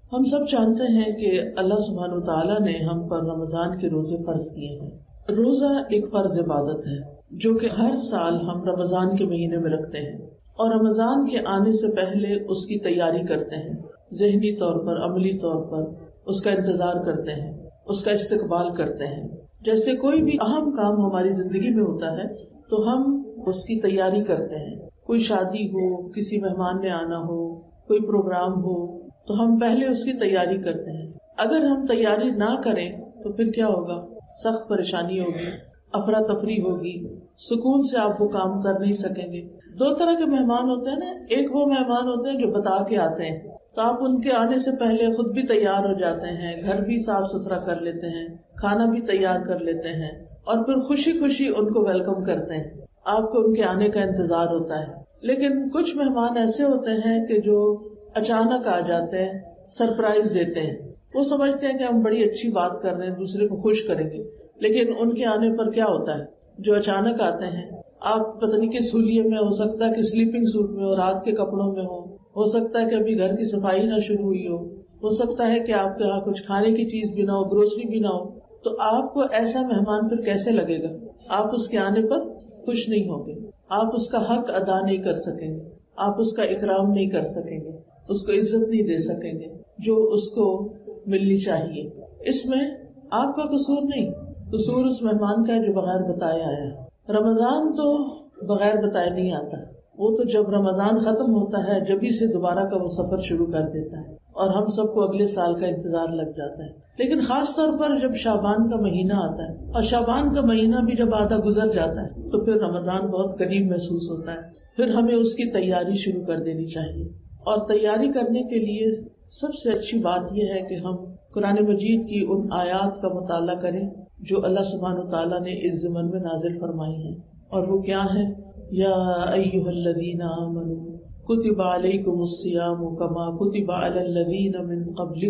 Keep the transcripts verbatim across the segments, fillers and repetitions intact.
ہم سب جانتے ہیں کہ اللہ سبحانہ و تعالیٰ نے ہم پر رمضان کے روزے فرض کیے ہیں۔ روزہ ایک فرض عبادت ہے جو کہ ہر سال ہم رمضان کے مہینے میں رکھتے ہیں اور رمضان کے آنے سے پہلے اس کی تیاری کرتے ہیں، ذہنی طور پر، عملی طور پر اس کا انتظار کرتے ہیں، اس کا استقبال کرتے ہیں۔ جیسے کوئی بھی اہم کام ہماری زندگی میں ہوتا ہے تو ہم اس کی تیاری کرتے ہیں۔ کوئی شادی ہو، کسی مہمان نے آنا ہو، کوئی پروگرام ہو تو ہم پہلے اس کی تیاری کرتے ہیں۔ اگر ہم تیاری نہ کریں تو پھر کیا ہوگا؟ سخت پریشانی ہوگی، افراتفری ہوگی، سکون سے آپ وہ کام کر نہیں سکیں گے۔ دو طرح کے مہمان ہوتے ہیں نا، ایک وہ مہمان ہوتے ہیں جو بتا کے آتے ہیں تو آپ ان کے آنے سے پہلے خود بھی تیار ہو جاتے ہیں، گھر بھی صاف ستھرا کر لیتے ہیں، کھانا بھی تیار کر لیتے ہیں اور پھر خوشی خوشی ان کو ویلکم کرتے ہیں، آپ کو ان کے آنے کا انتظار ہوتا ہے۔ لیکن کچھ مہمان ایسے ہوتے ہیں کہ جو اچانک آ جاتے ہیں، سرپرائز دیتے ہیں۔ وہ سمجھتے ہیں کہ ہم بڑی اچھی بات کر رہے ہیں، دوسرے کو خوش کریں گے، لیکن ان کے آنے پر کیا ہوتا ہے؟ جو اچانک آتے ہیں، آپ پتہ نہیں کس حلیے میں، ہو سکتا ہے کہ سلیپنگ سوٹ میں ہو، رات کے کپڑوں میں ہو ہو سکتا ہے کہ ابھی گھر کی صفائی نہ شروع ہوئی ہو ہو سکتا ہے کہ آپ کے یہاں کچھ کھانے کی چیز بھی نہ ہو، گروسری بھی نہ ہو، تو آپ کو ایسا مہمان پھر کیسے لگے گا؟ آپ اس کے آنے پر خوش نہیں ہوں گے، آپ اس کا حق ادا نہیں کر سکیں گے، آپ اس کا اکرام نہیں کر سکیں گے، اس کو عزت نہیں دے سکیں گے جو اس کو ملنی چاہیے۔ اس میں آپ کا قصور نہیں، قصور اس مہمان کا ہے جو بغیر بتائے آیا ہے۔ رمضان تو بغیر بتائے نہیں آتا، وہ تو جب رمضان ختم ہوتا ہے جبھی سے دوبارہ کا وہ سفر شروع کر دیتا ہے اور ہم سب کو اگلے سال کا انتظار لگ جاتا ہے۔ لیکن خاص طور پر جب شعبان کا مہینہ آتا ہے اور شعبان کا مہینہ بھی جب آدھا گزر جاتا ہے تو پھر رمضان بہت قریب محسوس ہوتا ہے۔ پھر ہمیں اس کی تیاری شروع کر دینی چاہیے، اور تیاری کرنے کے لیے سب سے اچھی بات یہ ہے کہ ہم قرآن مجید کی ان آیات کا مطالعہ کریں جو اللہ سبحانہ وتعالیٰ نے اس ضمن میں نازل فرمائی ہیں، اور وہ کیا ہے؟ یا ایھا الذین آمنوا کتب علیکم الصیام کما کتب علی الذین من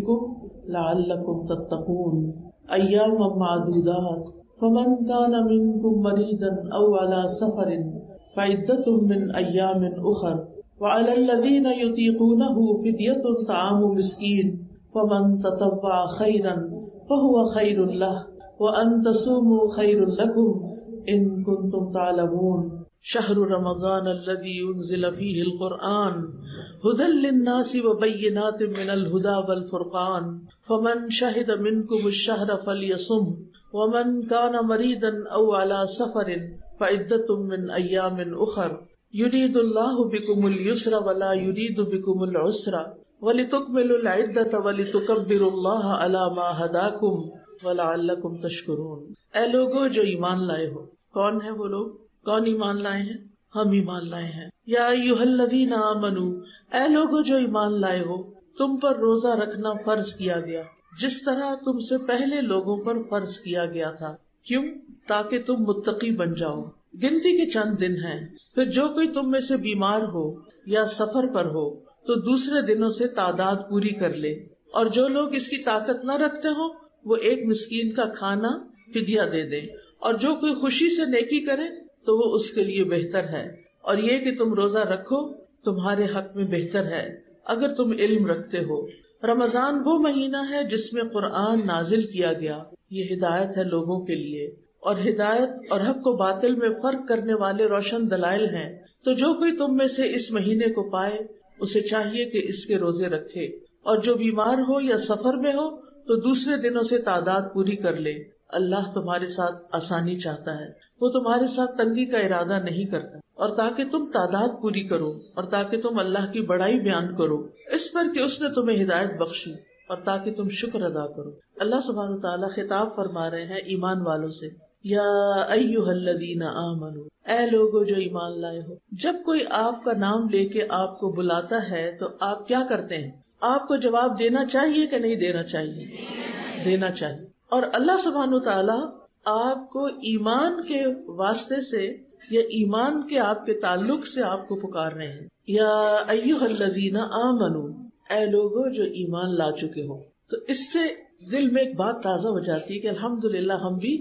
قبلکم لعلکم تتقون ایاما معدودات فمن کان منکم مریضا او علی سفر فعدۃ من ایام اخر وعلی الذین یطیقونہ فدیۃ طعام مسکین فمن تطوع خیرا فہو خیر لہ وان تصوموا خیر لکم ان کنتم تعلمون شہر رمضان الذی انزل فیہ القرآن ھدی للناس وبینات من الھدی والفرقان فمن شہد منکم الشہر فلیصم ومن کان مریضا او علی سفر فعدۃ من ایام اخر یرید اللہ بکم الیسر ولا یرید بکم العسر ولتکملوا العدۃ ولتکبروا اللہ علی ما ھداکم ولعلکم تشکرون۔ اے لوگو جو ایمان لائے ہو۔ کون ہے وہ لوگ؟ کون ایمان لائے ہیں؟ ہم ایمان لائے ہیں۔ یا ایھا الذین آمنوا، اے لوگو جو ایمان لائے ہو، تم پر روزہ رکھنا فرض کیا گیا جس طرح تم سے پہلے لوگوں پر فرض کیا گیا تھا۔ کیوں؟ تاکہ تم متقی بن جاؤ۔ گنتی کے چند دن ہیں، پھر جو کوئی تم میں سے بیمار ہو یا سفر پر ہو تو دوسرے دنوں سے تعداد پوری کر لے، اور جو لوگ اس کی طاقت نہ رکھتے ہوں وہ ایک مسکین کا کھانا فدیہ دے دیں، اور جو کوئی خوشی سے نیکی کرے تو وہ اس کے لیے بہتر ہے، اور یہ کہ تم روزہ رکھو تمہارے حق میں بہتر ہے اگر تم علم رکھتے ہو۔ رمضان وہ مہینہ ہے جس میں قرآن نازل کیا گیا، یہ ہدایت ہے لوگوں کے لیے، اور ہدایت اور حق و باطل میں فرق کرنے والے روشن دلائل ہیں۔ تو جو کوئی تم میں سے اس مہینے کو پائے اسے چاہیے کہ اس کے روزے رکھے، اور جو بیمار ہو یا سفر میں ہو تو دوسرے دنوں سے تعداد پوری کر لے۔ اللہ تمہارے ساتھ آسانی چاہتا ہے، وہ تمہارے ساتھ تنگی کا ارادہ نہیں کرتا، اور تاکہ تم تعداد پوری کرو، اور تاکہ تم اللہ کی بڑائی بیان کرو اس پر کہ اس نے تمہیں ہدایت بخشی، اور تاکہ تم شکر ادا کرو۔ اللہ سبحانہ وتعالیٰ خطاب فرما رہے ہیں ایمان والوں سے، یا ایھا الذین آمنوا، اے لوگو جو ایمان لائے ہو۔ جب کوئی آپ کا نام لے کے آپ کو بلاتا ہے تو آپ کیا کرتے ہیں؟ آپ کو جواب دینا چاہیے کہ نہیں دینا چاہیے؟ دینا چاہیے۔ اور اللہ سبحانہ وتعالیٰ آپ کو ایمان کے واسطے سے یا ایمان کے آپ کے تعلق سے آپ کو پکار رہے ہیں، یا ایھا الذین آمنوا، اے لوگو جو ایمان لا چکے ہو۔ تو اس سے دل میں ایک بات تازہ ہو جاتی ہے کہ الحمدللہ ہم بھی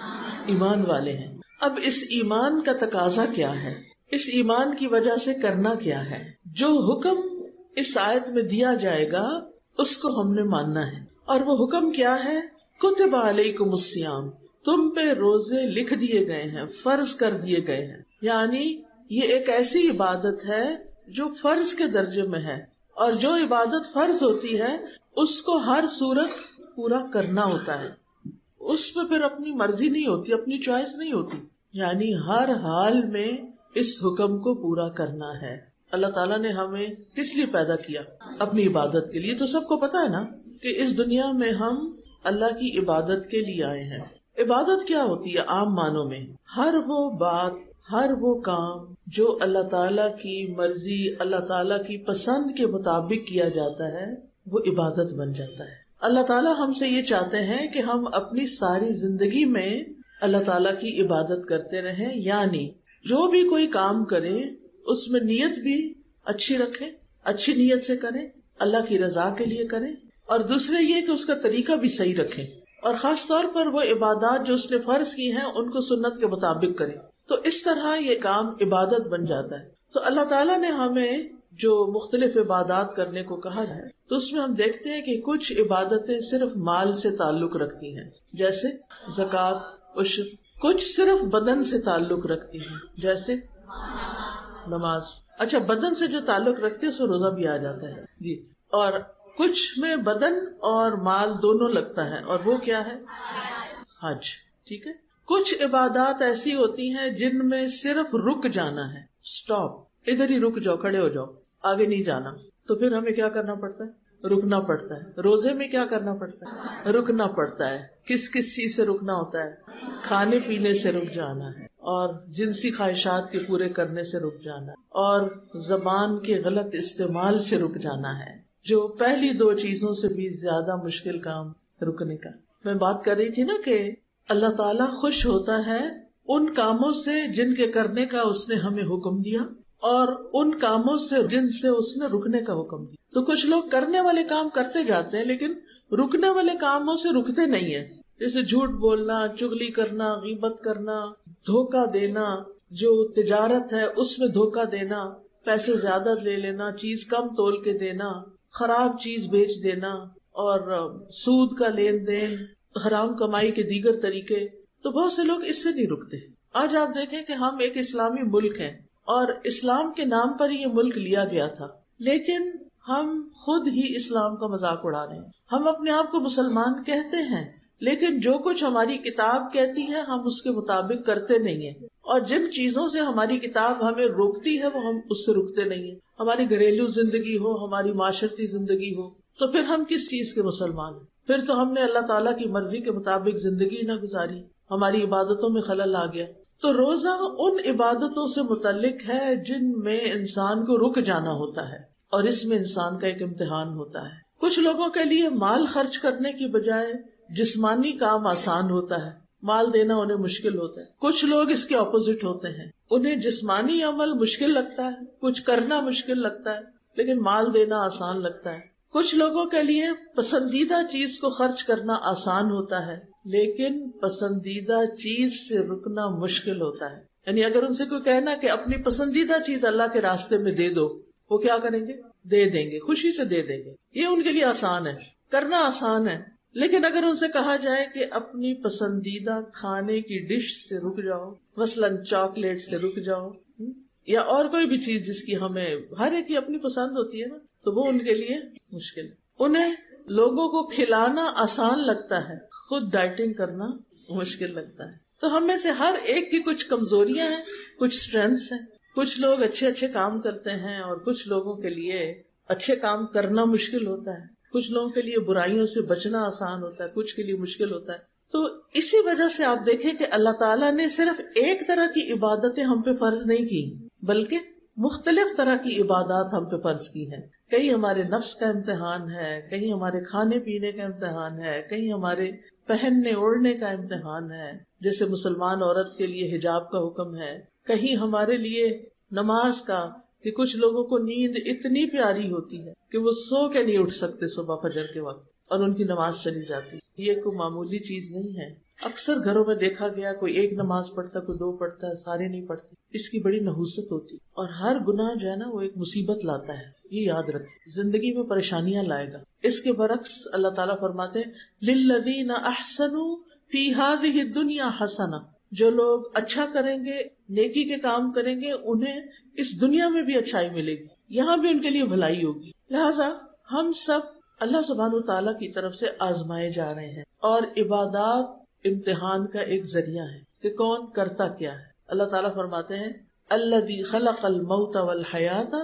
ایمان والے ہیں۔ اب اس ایمان کا تقاضا کیا ہے؟ اس ایمان کی وجہ سے کرنا کیا ہے؟ جو حکم اس آیت میں دیا جائے گا اس کو ہم نے ماننا ہے. اور وہ حکم کیا ہے؟ کتب علیکم الصیام، تم پہ روزے لکھ دیے گئے ہیں، فرض کر دیے گئے ہیں. یعنی یہ ایک ایسی عبادت ہے جو فرض کے درجے میں ہے، اور جو عبادت فرض ہوتی ہے اس کو ہر صورت پورا کرنا ہوتا ہے. اس میں پھر اپنی مرضی نہیں ہوتی، اپنی چوائس نہیں ہوتی. یعنی ہر حال میں اس حکم کو پورا کرنا ہے. اللہ تعالیٰ نے ہمیں کس لیے پیدا کیا؟ اپنی عبادت کے لیے. تو سب کو پتا ہے نا کہ اس دنیا میں ہم اللہ کی عبادت کے لیے آئے ہیں. عبادت کیا ہوتی ہے عام معنوں میں؟ ہر وہ بات، ہر وہ کام جو اللہ تعالیٰ کی مرضی، اللہ تعالیٰ کی پسند کے مطابق کیا جاتا ہے وہ عبادت بن جاتا ہے. اللہ تعالیٰ ہم سے یہ چاہتے ہیں کہ ہم اپنی ساری زندگی میں اللہ تعالیٰ کی عبادت کرتے رہیں. یعنی جو بھی کوئی کام کرے اس میں نیت بھی اچھی رکھے، اچھی نیت سے کریں، اللہ کی رضا کے لیے کریں. اور دوسرے یہ کہ اس کا طریقہ بھی صحیح رکھیں، اور خاص طور پر وہ عبادات جو اس نے فرض کی ہیں ان کو سنت کے مطابق کریں. تو اس طرح یہ کام عبادت بن جاتا ہے. تو اللہ تعالیٰ نے ہمیں جو مختلف عبادات کرنے کو کہا ہے تو اس میں ہم دیکھتے ہیں کہ کچھ عبادتیں صرف مال سے تعلق رکھتی ہیں، جیسے زکوٰۃ، عشر. کچھ صرف بدن سے تعلق رکھتی ہیں، جیسے نماز. اچھا، بدن سے جو تعلق رکھتی ہے اس میں روزہ بھی آ جاتا ہے جی. اور کچھ میں بدن اور مال دونوں لگتا ہے، اور وہ کیا ہے؟ حج. ٹھیک ہے. کچھ عبادات ایسی ہوتی ہیں جن میں صرف رک جانا ہے، سٹاپ، ادھر ہی رک جاؤ، کھڑے ہو جاؤ، آگے نہیں جانا. تو پھر ہمیں کیا کرنا پڑتا ہے؟ رکنا پڑتا ہے. روزے میں کیا کرنا پڑتا ہے؟ رکنا پڑتا ہے. کس کس چیز سے رکنا ہوتا ہے؟ کھانے پینے سے رک جانا ہے، اور جنسی خواہشات کے پورے کرنے سے رک جانا ہے، اور زبان کے غلط استعمال سے رک جانا ہے، جو پہلی دو چیزوں سے بھی زیادہ مشکل کام رکنے کا. میں بات کر رہی تھی نا کہ اللہ تعالیٰ خوش ہوتا ہے ان کاموں سے جن کے کرنے کا اس نے ہمیں حکم دیا، اور ان کاموں سے جن سے اس نے رکنے کا حکم دیا. تو کچھ لوگ کرنے والے کام کرتے جاتے ہیں لیکن رکنے والے کاموں سے رکتے نہیں ہیں، جیسے جھوٹ بولنا، چغلی کرنا، غیبت کرنا، دھوکہ دینا. جو تجارت ہے اس میں دھوکہ دینا، پیسے زیادہ لے لینا، چیز کم تول کے دینا، خراب چیز بیچ دینا، اور سود کا لین دین، حرام کمائی کے دیگر طریقے. تو بہت سے لوگ اس سے نہیں رکتے. آج آپ دیکھیں کہ ہم ایک اسلامی ملک ہیں اور اسلام کے نام پر یہ ملک لیا گیا تھا، لیکن ہم خود ہی اسلام کا مذاق اڑا رہے ہیں. ہم اپنے آپ کو مسلمان کہتے ہیں لیکن جو کچھ ہماری کتاب کہتی ہے ہم اس کے مطابق کرتے نہیں ہیں، اور جن چیزوں سے ہماری کتاب ہمیں روکتی ہے وہ ہم اس سے رکتے نہیں ہیں. ہماری گھریلو زندگی ہو، ہماری معاشرتی زندگی ہو، تو پھر ہم کس چیز کے مسلمان ہیں؟ پھر تو ہم نے اللہ تعالیٰ کی مرضی کے مطابق زندگی نہ گزاری، ہماری عبادتوں میں خلل آ گیا. تو روزہ ان عبادتوں سے متعلق ہے جن میں انسان کو رک جانا ہوتا ہے، اور اس میں انسان کا ایک امتحان ہوتا ہے. کچھ لوگوں کے لیے مال خرچ کرنے کی بجائے جسمانی کام آسان ہوتا ہے، مال دینا انہیں مشکل ہوتا ہے. کچھ لوگ اس کے اپوزٹ ہوتے ہیں، انہیں جسمانی عمل مشکل لگتا ہے، کچھ کرنا مشکل لگتا ہے لیکن مال دینا آسان لگتا ہے. کچھ لوگوں کے لیے پسندیدہ چیز کو خرچ کرنا آسان ہوتا ہے لیکن پسندیدہ چیز سے رکنا مشکل ہوتا ہے. یعنی اگر ان سے کوئی کہنا کہ اپنی پسندیدہ چیز اللہ کے راستے میں دے دو، وہ کیا کریں گے؟ دے دیں گے، خوشی سے دے دیں گے. یہ ان کے لیے آسان ہے، کرنا آسان ہے. لیکن اگر ان سے کہا جائے کہ اپنی پسندیدہ کھانے کی ڈش سے رک جاؤ، مثلاً چاکلیٹ سے رک جاؤ، یا اور کوئی بھی چیز جس کی ہمیں ہر ایک کی اپنی پسند ہوتی ہے نا، تو وہ ان کے لیے مشکل. انہیں لوگوں کو کھلانا آسان لگتا ہے، خود ڈائٹنگ کرنا مشکل لگتا ہے. تو ہم میں سے ہر ایک کی کچھ کمزوریاں ہیں، کچھ اسٹرینتھس ہیں. کچھ لوگ اچھے اچھے کام کرتے ہیں اور کچھ لوگوں کے لیے اچھے کام کرنا مشکل ہوتا ہے. کچھ لوگوں کے لیے برائیوں سے بچنا آسان ہوتا ہے، کچھ کے لیے مشکل ہوتا ہے. تو اسی وجہ سے آپ دیکھیں کہ اللہ تعالیٰ نے صرف ایک طرح کی عبادتیں ہم پہ فرض نہیں کی، بلکہ مختلف طرح کی عبادات ہم پہ فرض کی ہیں. کہیں ہمارے نفس کا امتحان ہے، کہیں ہمارے کھانے پینے کا امتحان ہے، کہیں ہمارے پہننے اوڑھنے کا امتحان ہے، جیسے مسلمان عورت کے لیے حجاب کا حکم ہے. کہیں ہمارے لیے نماز کا، کہ کچھ لوگوں کو نیند اتنی پیاری ہوتی ہے کہ وہ سو کے نہیں اٹھ سکتے صبح فجر کے وقت، اور ان کی نماز چلی جاتی. یہ کوئی معمولی چیز نہیں ہے. اکثر گھروں میں دیکھا گیا کوئی ایک نماز پڑھتا کوئی دو پڑھتا ہے، سارے نہیں پڑھتے. اس کی بڑی نحوست ہوتی اور ہر گناہ جو ہے نا وہ ایک مصیبت لاتا ہے. یہ یاد رکھیں، زندگی میں پریشانیاں لائے گا. اس کے برعکس اللہ تعالیٰ فرماتے ہیں للذین احسنوا فی ہذہ الدنیا حسنہ، جو لوگ اچھا کریں گے، نیکی کے کام کریں گے، انہیں اس دنیا میں بھی اچھائی ملے گی، یہاں بھی ان کے لیے بھلائی ہوگی. لہذا ہم سب اللہ سبحانہ وتعالیٰ کی طرف سے آزمائے جا رہے ہیں، اور عبادات امتحان کا ایک ذریعہ ہے کہ کون کرتا کیا ہے. اللہ تعالیٰ فرماتے ہیں الذی خلق الموت والحیات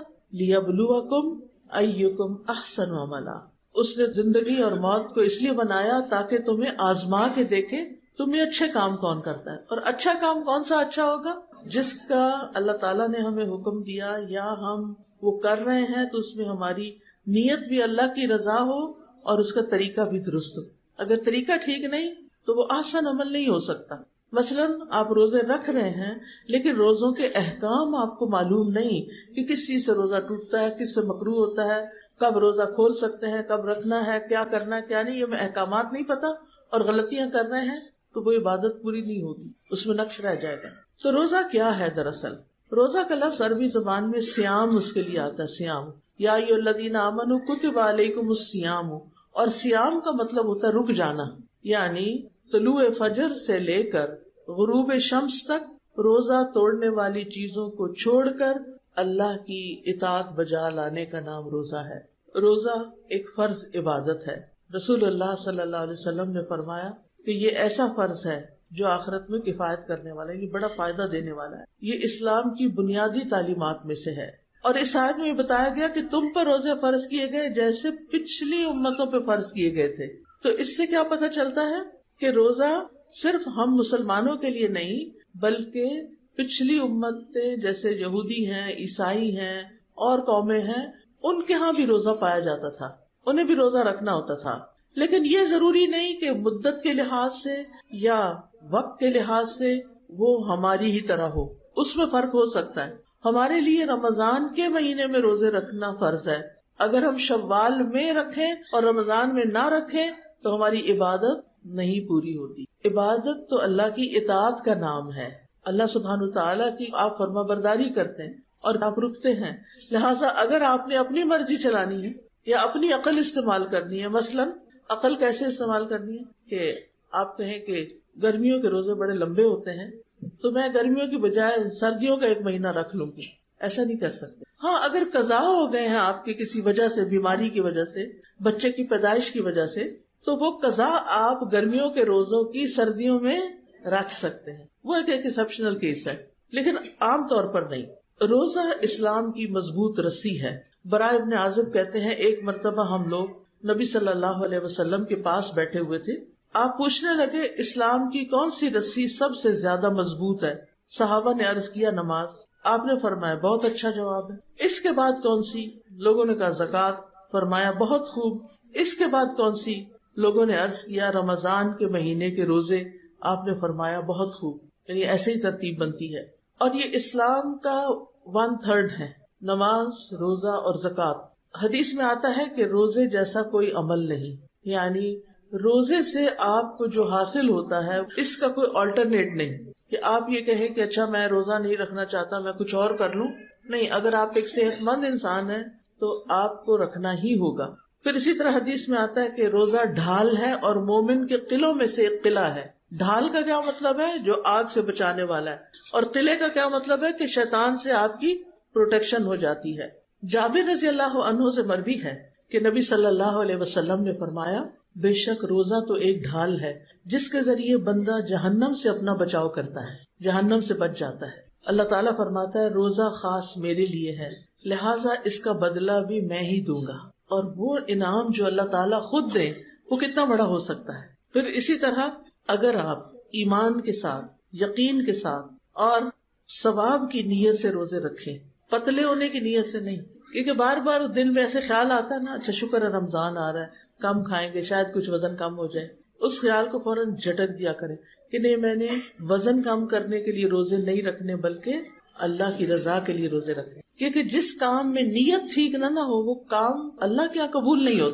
لیبلوکم ایکم احسن عملا، اس نے زندگی اور موت کو اس لیے بنایا تاکہ تمہیں آزما کے دیکھے تمہیں اچھے کام کون کرتا ہے. اور اچھا کام کون سا اچھا ہوگا؟ جس کا اللہ تعالیٰ نے ہمیں حکم دیا یا ہم وہ کر رہے ہیں تو اس میں ہماری نیت بھی اللہ کی رضا ہو اور اس کا طریقہ بھی درست ہو. اگر طریقہ ٹھیک نہیں تو وہ آسان عمل نہیں ہو سکتا. مثلاً آپ روزے رکھ رہے ہیں لیکن روزوں کے احکام آپ کو معلوم نہیں کہ کس چیز سے روزہ ٹوٹتا ہے، کس سے مکروہ ہوتا ہے، کب روزہ کھول سکتے ہیں، کب رکھنا ہے، کیا کرنا ہے کیا نہیں، یہ میں احکامات نہیں پتا اور غلطیاں کر رہے ہیں تو وہ عبادت پوری نہیں ہوگی، اس میں نقص رہ جائے گا. تو روزہ کیا ہے؟ دراصل روزہ کا لفظ عربی زبان میں سیام اس کے لیے آتا ہے. سیام یا ایھا الذین آمنوا کتب علیکم الصیام، اور سیام کا مطلب ہوتا ہے رک جانا، یعنی طلوع فجر سے لے کر غروب شمس تک روزہ توڑنے والی چیزوں کو چھوڑ کر اللہ کی اطاعت بجا لانے کا نام روزہ ہے. روزہ ایک فرض عبادت ہے. رسول اللہ صلی اللہ علیہ وسلم نے فرمایا کہ یہ ایسا فرض ہے جو آخرت میں کفایت کرنے والا ہے، یہ بڑا فائدہ دینے والا ہے. یہ اسلام کی بنیادی تعلیمات میں سے ہے. اور اس آیت میں یہ بتایا گیا کہ تم پر روزے فرض کیے گئے جیسے پچھلی امتوں پہ فرض کیے گئے تھے. تو اس سے کیا پتہ چلتا ہے کہ روزہ صرف ہم مسلمانوں کے لیے نہیں بلکہ پچھلی امتیں جیسے یہودی ہیں، عیسائی ہیں اور قومیں ہیں، ان کے ہاں بھی روزہ پایا جاتا تھا، انہیں بھی روزہ رکھنا ہوتا تھا. لیکن یہ ضروری نہیں کہ مدت کے لحاظ سے یا وقت کے لحاظ سے وہ ہماری ہی طرح ہو، اس میں فرق ہو سکتا ہے. ہمارے لیے رمضان کے مہینے میں روزے رکھنا فرض ہے. اگر ہم شوال میں رکھیں اور رمضان میں نہ رکھیں تو ہماری عبادت نہیں پوری ہوتی. عبادت تو اللہ کی اطاعت کا نام ہے. اللہ سبحانہ وتعالیٰ کی آپ فرما برداری کرتے ہیں اور آپ رکتے ہیں. لہٰذا اگر آپ نے اپنی مرضی چلانی ہے یا اپنی عقل استعمال کرنی ہے، مثلاً عقل کیسے استعمال کرنی ہے کہ آپ کہیں کہ گرمیوں کے روزے بڑے لمبے ہوتے ہیں تو میں گرمیوں کی بجائے سردیوں کا ایک مہینہ رکھ لوں گی، ایسا نہیں کر سکتے. ہاں اگر قضا ہو گئے ہیں آپ کے کسی وجہ سے، بیماری کی وجہ سے، بچے کی پیدائش کی وجہ سے، تو وہ قضا آپ گرمیوں کے روزوں کی سردیوں میں رکھ سکتے ہیں. وہ ایک ایکسیپشنل کیس ہے لیکن عام طور پر نہیں. روزہ اسلام کی مضبوط رسی ہے. براء ابن عازب کہتے ہیں ایک مرتبہ ہم لوگ نبی صلی اللہ علیہ وسلم کے پاس بیٹھے ہوئے تھے. آپ پوچھنے لگے اسلام کی کون سی رسی سب سے زیادہ مضبوط ہے؟ صحابہ نے عرض کیا نماز. آپ نے فرمایا بہت اچھا جواب ہے. اس کے بعد کون سی؟ لوگوں نے کہا زکوٰۃ. فرمایا بہت خوب. اس کے بعد کون سی؟ لوگوں نے عرض کیا رمضان کے مہینے کے روزے. آپ نے فرمایا بہت خوب. یعنی ایسے ہی ترتیب بنتی ہے. اور یہ اسلام کا ون تھرڈ ہے، نماز، روزہ اور زکوٰۃ. حدیث میں آتا ہے کہ روزے جیسا کوئی عمل نہیں، یعنی روزے سے آپ کو جو حاصل ہوتا ہے اس کا کوئی آلٹرنیٹ نہیں کہ آپ یہ کہیں کہ اچھا میں روزہ نہیں رکھنا چاہتا، میں کچھ اور کر لوں. نہیں، اگر آپ ایک صحت مند انسان ہیں تو آپ کو رکھنا ہی ہوگا. پھر اسی طرح حدیث میں آتا ہے کہ روزہ ڈھال ہے اور مومن کے قلعوں میں سے ایک قلعہ ہے. ڈھال کا کیا مطلب ہے؟ جو آگ سے بچانے والا ہے. اور قلعے کا کیا مطلب ہے؟ کہ شیطان سے آپ کی پروٹیکشن ہو جاتی ہے. جابر رضی اللہ عنہ سے مروی ہے کہ نبی صلی اللہ علیہ وسلم نے فرمایا بے شک روزہ تو ایک ڈھال ہے جس کے ذریعے بندہ جہنم سے اپنا بچاؤ کرتا ہے، جہنم سے بچ جاتا ہے. اللہ تعالیٰ فرماتا ہے روزہ خاص میرے لیے ہے، لہٰذا اس کا بدلہ بھی میں ہی دوں گا. اور وہ انعام جو اللہ تعالیٰ خود دے وہ کتنا بڑا ہو سکتا ہے. پھر اسی طرح اگر آپ ایمان کے ساتھ، یقین کے ساتھ اور ثواب کی نیت سے روزے رکھیں، پتلے ہونے کی نیت سے نہیں، کیونکہ بار بار دل میں ایسے خیال آتا ہے نا اچھا شکر ہے رمضان آ رہا ہے، کم کھائیں گے شاید کچھ وزن کم ہو جائے. اس خیال کو فوراً جھٹک دیا کریں کہ نہیں، میں نے وزن کم کرنے کے لیے روزے نہیں رکھنے بلکہ اللہ کی رضا کے لیے روزے رکھنے. کیونکہ جس کام میں نیت ٹھیک نہ نہ ہو وہ کام اللہ کے یہاں قبول نہیں ہوتا.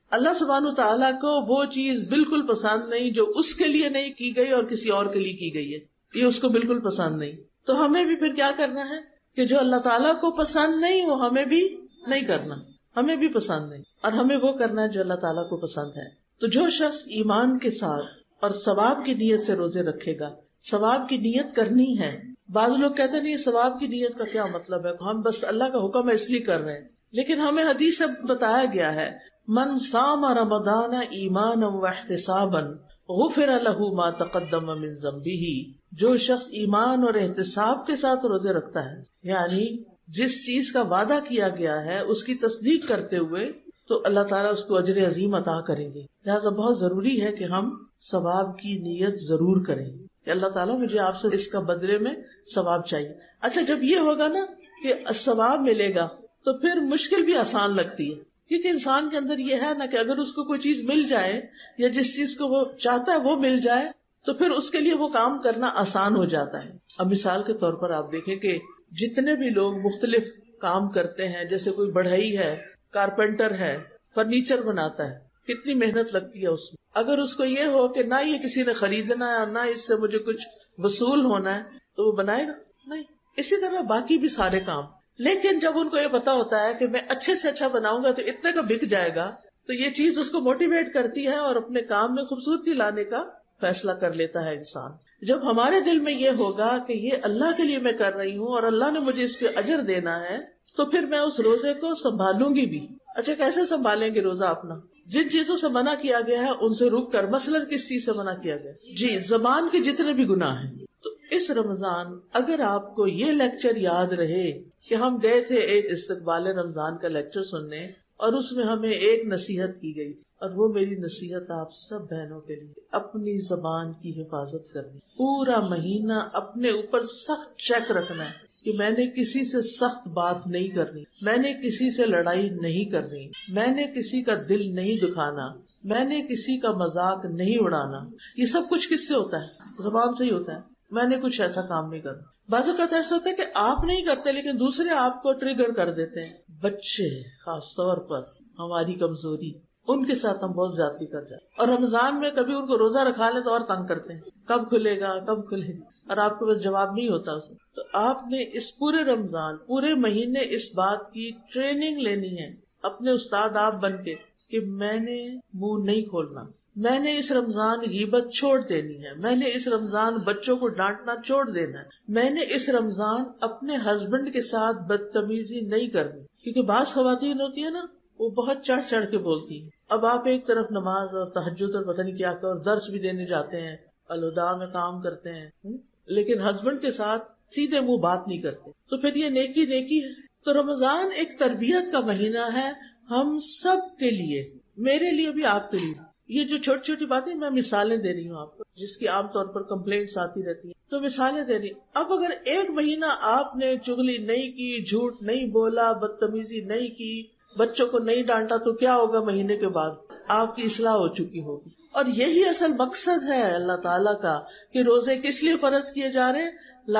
اللہ سبحانہ تعالیٰ کو وہ چیز بالکل پسند نہیں جو اس کے لیے نہیں کی گئی اور کسی اور کے لیے کی گئی ہے، یہ اس کو بالکل پسند نہیں. تو ہمیں بھی پھر کیا کرنا ہے کہ جو اللہ تعالیٰ کو پسند نہیں وہ ہمیں بھی نہیں کرنا، ہمیں بھی پسند نہیں، اور ہمیں وہ کرنا ہے جو اللہ تعالیٰ کو پسند ہے. تو جو شخص ایمان کے ساتھ اور ثواب کی نیت سے روزے رکھے گا، ثواب کی نیت کرنی ہے. بعض لوگ کہتے نہیں ثواب کی نیت کا کیا مطلب ہے، ہم بس اللہ کا حکم ہے اس لیے کر رہے ہیں. لیکن ہمیں حدیث سے بتایا گیا ہے من صام رمضان ایمانا واحتسابا غفر له ما تقدم من ذنبه، جو شخص ایمان اور احتساب کے ساتھ روزے رکھتا ہے، یعنی جس چیز کا وعدہ کیا گیا ہے اس کی تصدیق کرتے ہوئے، تو اللہ تعالیٰ اس کو اجر عظیم عطا کریں گے. لہٰذا بہت ضروری ہے کہ ہم ثواب کی نیت ضرور کریں کہ اللہ تعالیٰ مجھے آپ سے اس کا بدلے میں ثواب چاہیے. اچھا جب یہ ہوگا نا کہ ثواب ملے گا تو پھر مشکل بھی آسان لگتی ہے، کیونکہ انسان کے اندر یہ ہے نا کہ اگر اس کو کوئی چیز مل جائے یا جس چیز کو وہ چاہتا ہے وہ مل جائے تو پھر اس کے لیے وہ کام کرنا آسان ہو جاتا ہے. اب مثال کے طور پر آپ دیکھیں کہ جتنے بھی لوگ مختلف کام کرتے ہیں، جیسے کوئی بڑھئی ہے، کارپینٹر ہے، فرنیچر بناتا ہے، کتنی محنت لگتی ہے اس میں. اگر اس کو یہ ہو کہ نہ یہ کسی نے خریدنا ہے اور نہ اس سے مجھے کچھ وصول ہونا ہے تو وہ بنائے گا نہیں. اسی طرح باقی بھی سارے کام. لیکن جب ان کو یہ پتا ہوتا ہے کہ میں اچھے سے اچھا بناؤں گا تو اتنے کا بک جائے گا، تو یہ چیز اس کو موٹیویٹ کرتی ہے اور اپنے کام میں خوبصورتی لانے کا فیصلہ کر لیتا ہے انسان. جب ہمارے دل میں یہ ہوگا کہ یہ اللہ کے لیے میں کر رہی ہوں اور اللہ نے مجھے اس پہ اجر دینا ہے، تو پھر میں اس روزے کو سنبھالوں گی بھی. اچھا کیسے سنبھالیں گے روزہ اپنا؟ جن چیزوں سے منع کیا گیا ہے ان سے رک کر. مثلاً کس چیز سے منع کیا گیا؟ جی زبان کے جتنے بھی گناہ ہیں. تو اس رمضان اگر آپ کو یہ لیکچر یاد رہے کہ ہم گئے تھے ایک استقبال رمضان کا لیکچر سننے اور اس میں ہمیں ایک نصیحت کی گئی تھی، اور وہ میری نصیحت آپ سب بہنوں کے لیے، اپنی زبان کی حفاظت کرنی. پورا مہینہ اپنے اوپر سخت چیک رکھنا ہے کہ میں نے کسی سے سخت بات نہیں کرنی، میں نے کسی سے لڑائی نہیں کرنی، میں نے کسی کا دل نہیں دکھانا، میں نے کسی کا مذاق نہیں اڑانا. یہ سب کچھ کس سے ہوتا ہے؟ زبان سے ہی ہوتا ہے. میں نے کچھ ایسا کام نہیں کرنا. بعض اوقات ایسا ہوتا ہے کہ آپ نہیں کرتے لیکن دوسرے آپ کو ٹریگر کر دیتے ہیں. بچے خاص طور پر ہماری کمزوری، ان کے ساتھ ہم بہت زیادتی کر جاتے ہیں. اور رمضان میں کبھی ان کو روزہ رکھا لیں تو اور تنگ کرتے ہیں، کب کھلے گا کب کھلے گا، اور آپ کو بس جواب نہیں ہوتا اسے. تو آپ نے اس پورے رمضان پورے مہینے اس بات کی ٹریننگ لینی ہے اپنے استاد آپ بن کے کہ میں نے منہ نہیں کھولنا، میں نے اس رمضان غیبت چھوڑ دینی ہے، میں نے اس رمضان بچوں کو ڈانٹنا چھوڑ دینا ہے، میں نے اس رمضان اپنے ہسبینڈ کے ساتھ بدتمیزی نہیں کرنی. کیونکہ بعض خواتین ہوتی ہیں نا وہ بہت چڑھ چڑھ کے بولتی ہیں. اب آپ ایک طرف نماز اور تہجد اور پتہ نہیں کیا کر اور درس بھی دینے جاتے ہیں، الوداع میں کام کرتے ہیں، لیکن ہسبینڈ کے ساتھ سیدھے منہ بات نہیں کرتے، تو پھر یہ نیکی نیکی ہے. تو رمضان ایک تربیت کا مہینہ ہے ہم سب کے لیے، میرے لیے بھی آپ کے لیے. یہ جو چھوٹی چھوٹی باتیں میں مثالیں دے رہی ہوں آپ کو، جس کی عام طور پر کمپلینٹس آتی رہتی ہیں، تو مثالیں دے رہی. اب اگر ایک مہینہ آپ نے چغلی نہیں کی، جھوٹ نہیں بولا، بدتمیزی نہیں کی، بچوں کو نہیں ڈانٹا، تو کیا ہوگا؟ مہینے کے بعد آپ کی اصلاح ہو چکی ہوگی. اور یہی اصل مقصد ہے اللہ تعالیٰ کا کہ روزے کس لیے فرض کیے جا رہے ہیں؟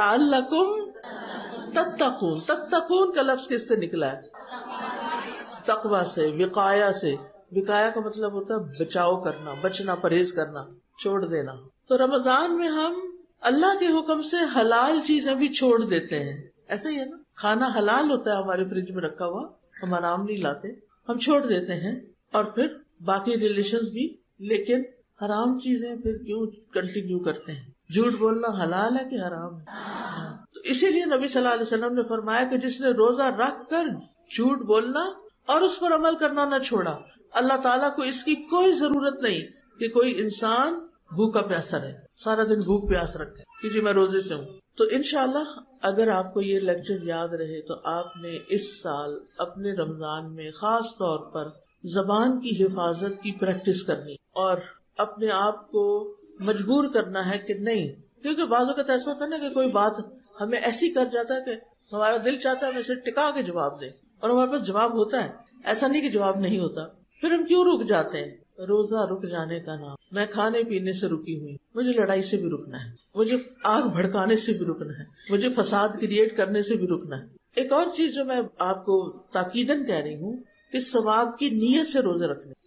لعلکم تتقون. تتقون کا لفظ کس سے نکلا ہے؟ تقوی سے، وقایا سے. وقایا کا مطلب ہوتا ہے بچاؤ کرنا، بچنا، پرہیز کرنا، چھوڑ دینا. تو رمضان میں ہم اللہ کے حکم سے حلال چیزیں بھی چھوڑ دیتے ہیں. ایسا ہی ہے نا، کھانا حلال ہوتا ہے ہمارے فریج میں رکھا ہوا، ہم آرام نہیں لاتے، ہم چھوڑ دیتے ہیں. اور پھر باقی ریلیشنز بھی، لیکن حرام چیزیں پھر کیوں کنٹینیو کرتے ہیں؟ جھوٹ بولنا حلال ہے کہ حرام ہے؟ تو اسی لیے نبی صلی اللہ علیہ وسلم نے فرمایا کہ جس نے روزہ رکھ کر جھوٹ بولنا اور اس پر عمل کرنا نہ چھوڑا، اللہ تعالیٰ کو اس کی کوئی ضرورت نہیں کہ کوئی انسان بھوکا پیاسا رہے، سارا دن بھوک پیاس رکھے کہ جی میں روزے سے ہوں. تو انشاءاللہ اگر آپ کو یہ لیکچر یاد رہے تو آپ نے اس سال اپنے رمضان میں خاص طور پر زبان کی حفاظت کی پریکٹس کرنی اور اپنے آپ کو مجبور کرنا ہے کہ نہیں. کیونکہ بعض اوقات ایسا ہوتا ہے نا کہ کوئی بات ہمیں ایسی کر جاتا ہے کہ ہمارا دل چاہتا ہے ہم اسے ٹکا کے جواب دیں، اور ہمارے پاس جواب ہوتا ہے. ایسا نہیں کہ جواب نہیں ہوتا. پھر ہم کیوں رک جاتے ہیں؟ روزہ رک جانے کا نام. میں کھانے پینے سے رکی ہوئی، مجھے لڑائی سے بھی رکنا ہے، مجھے آگ بھڑکانے سے بھی رکنا ہے، مجھے فساد کریٹ کرنے سے بھی رکنا ہے. ایک اور چیز جو میں آپ کو تاکیدن کہہ رہی ہوں کہ ثواب کی نیت سے روزے رکھنے.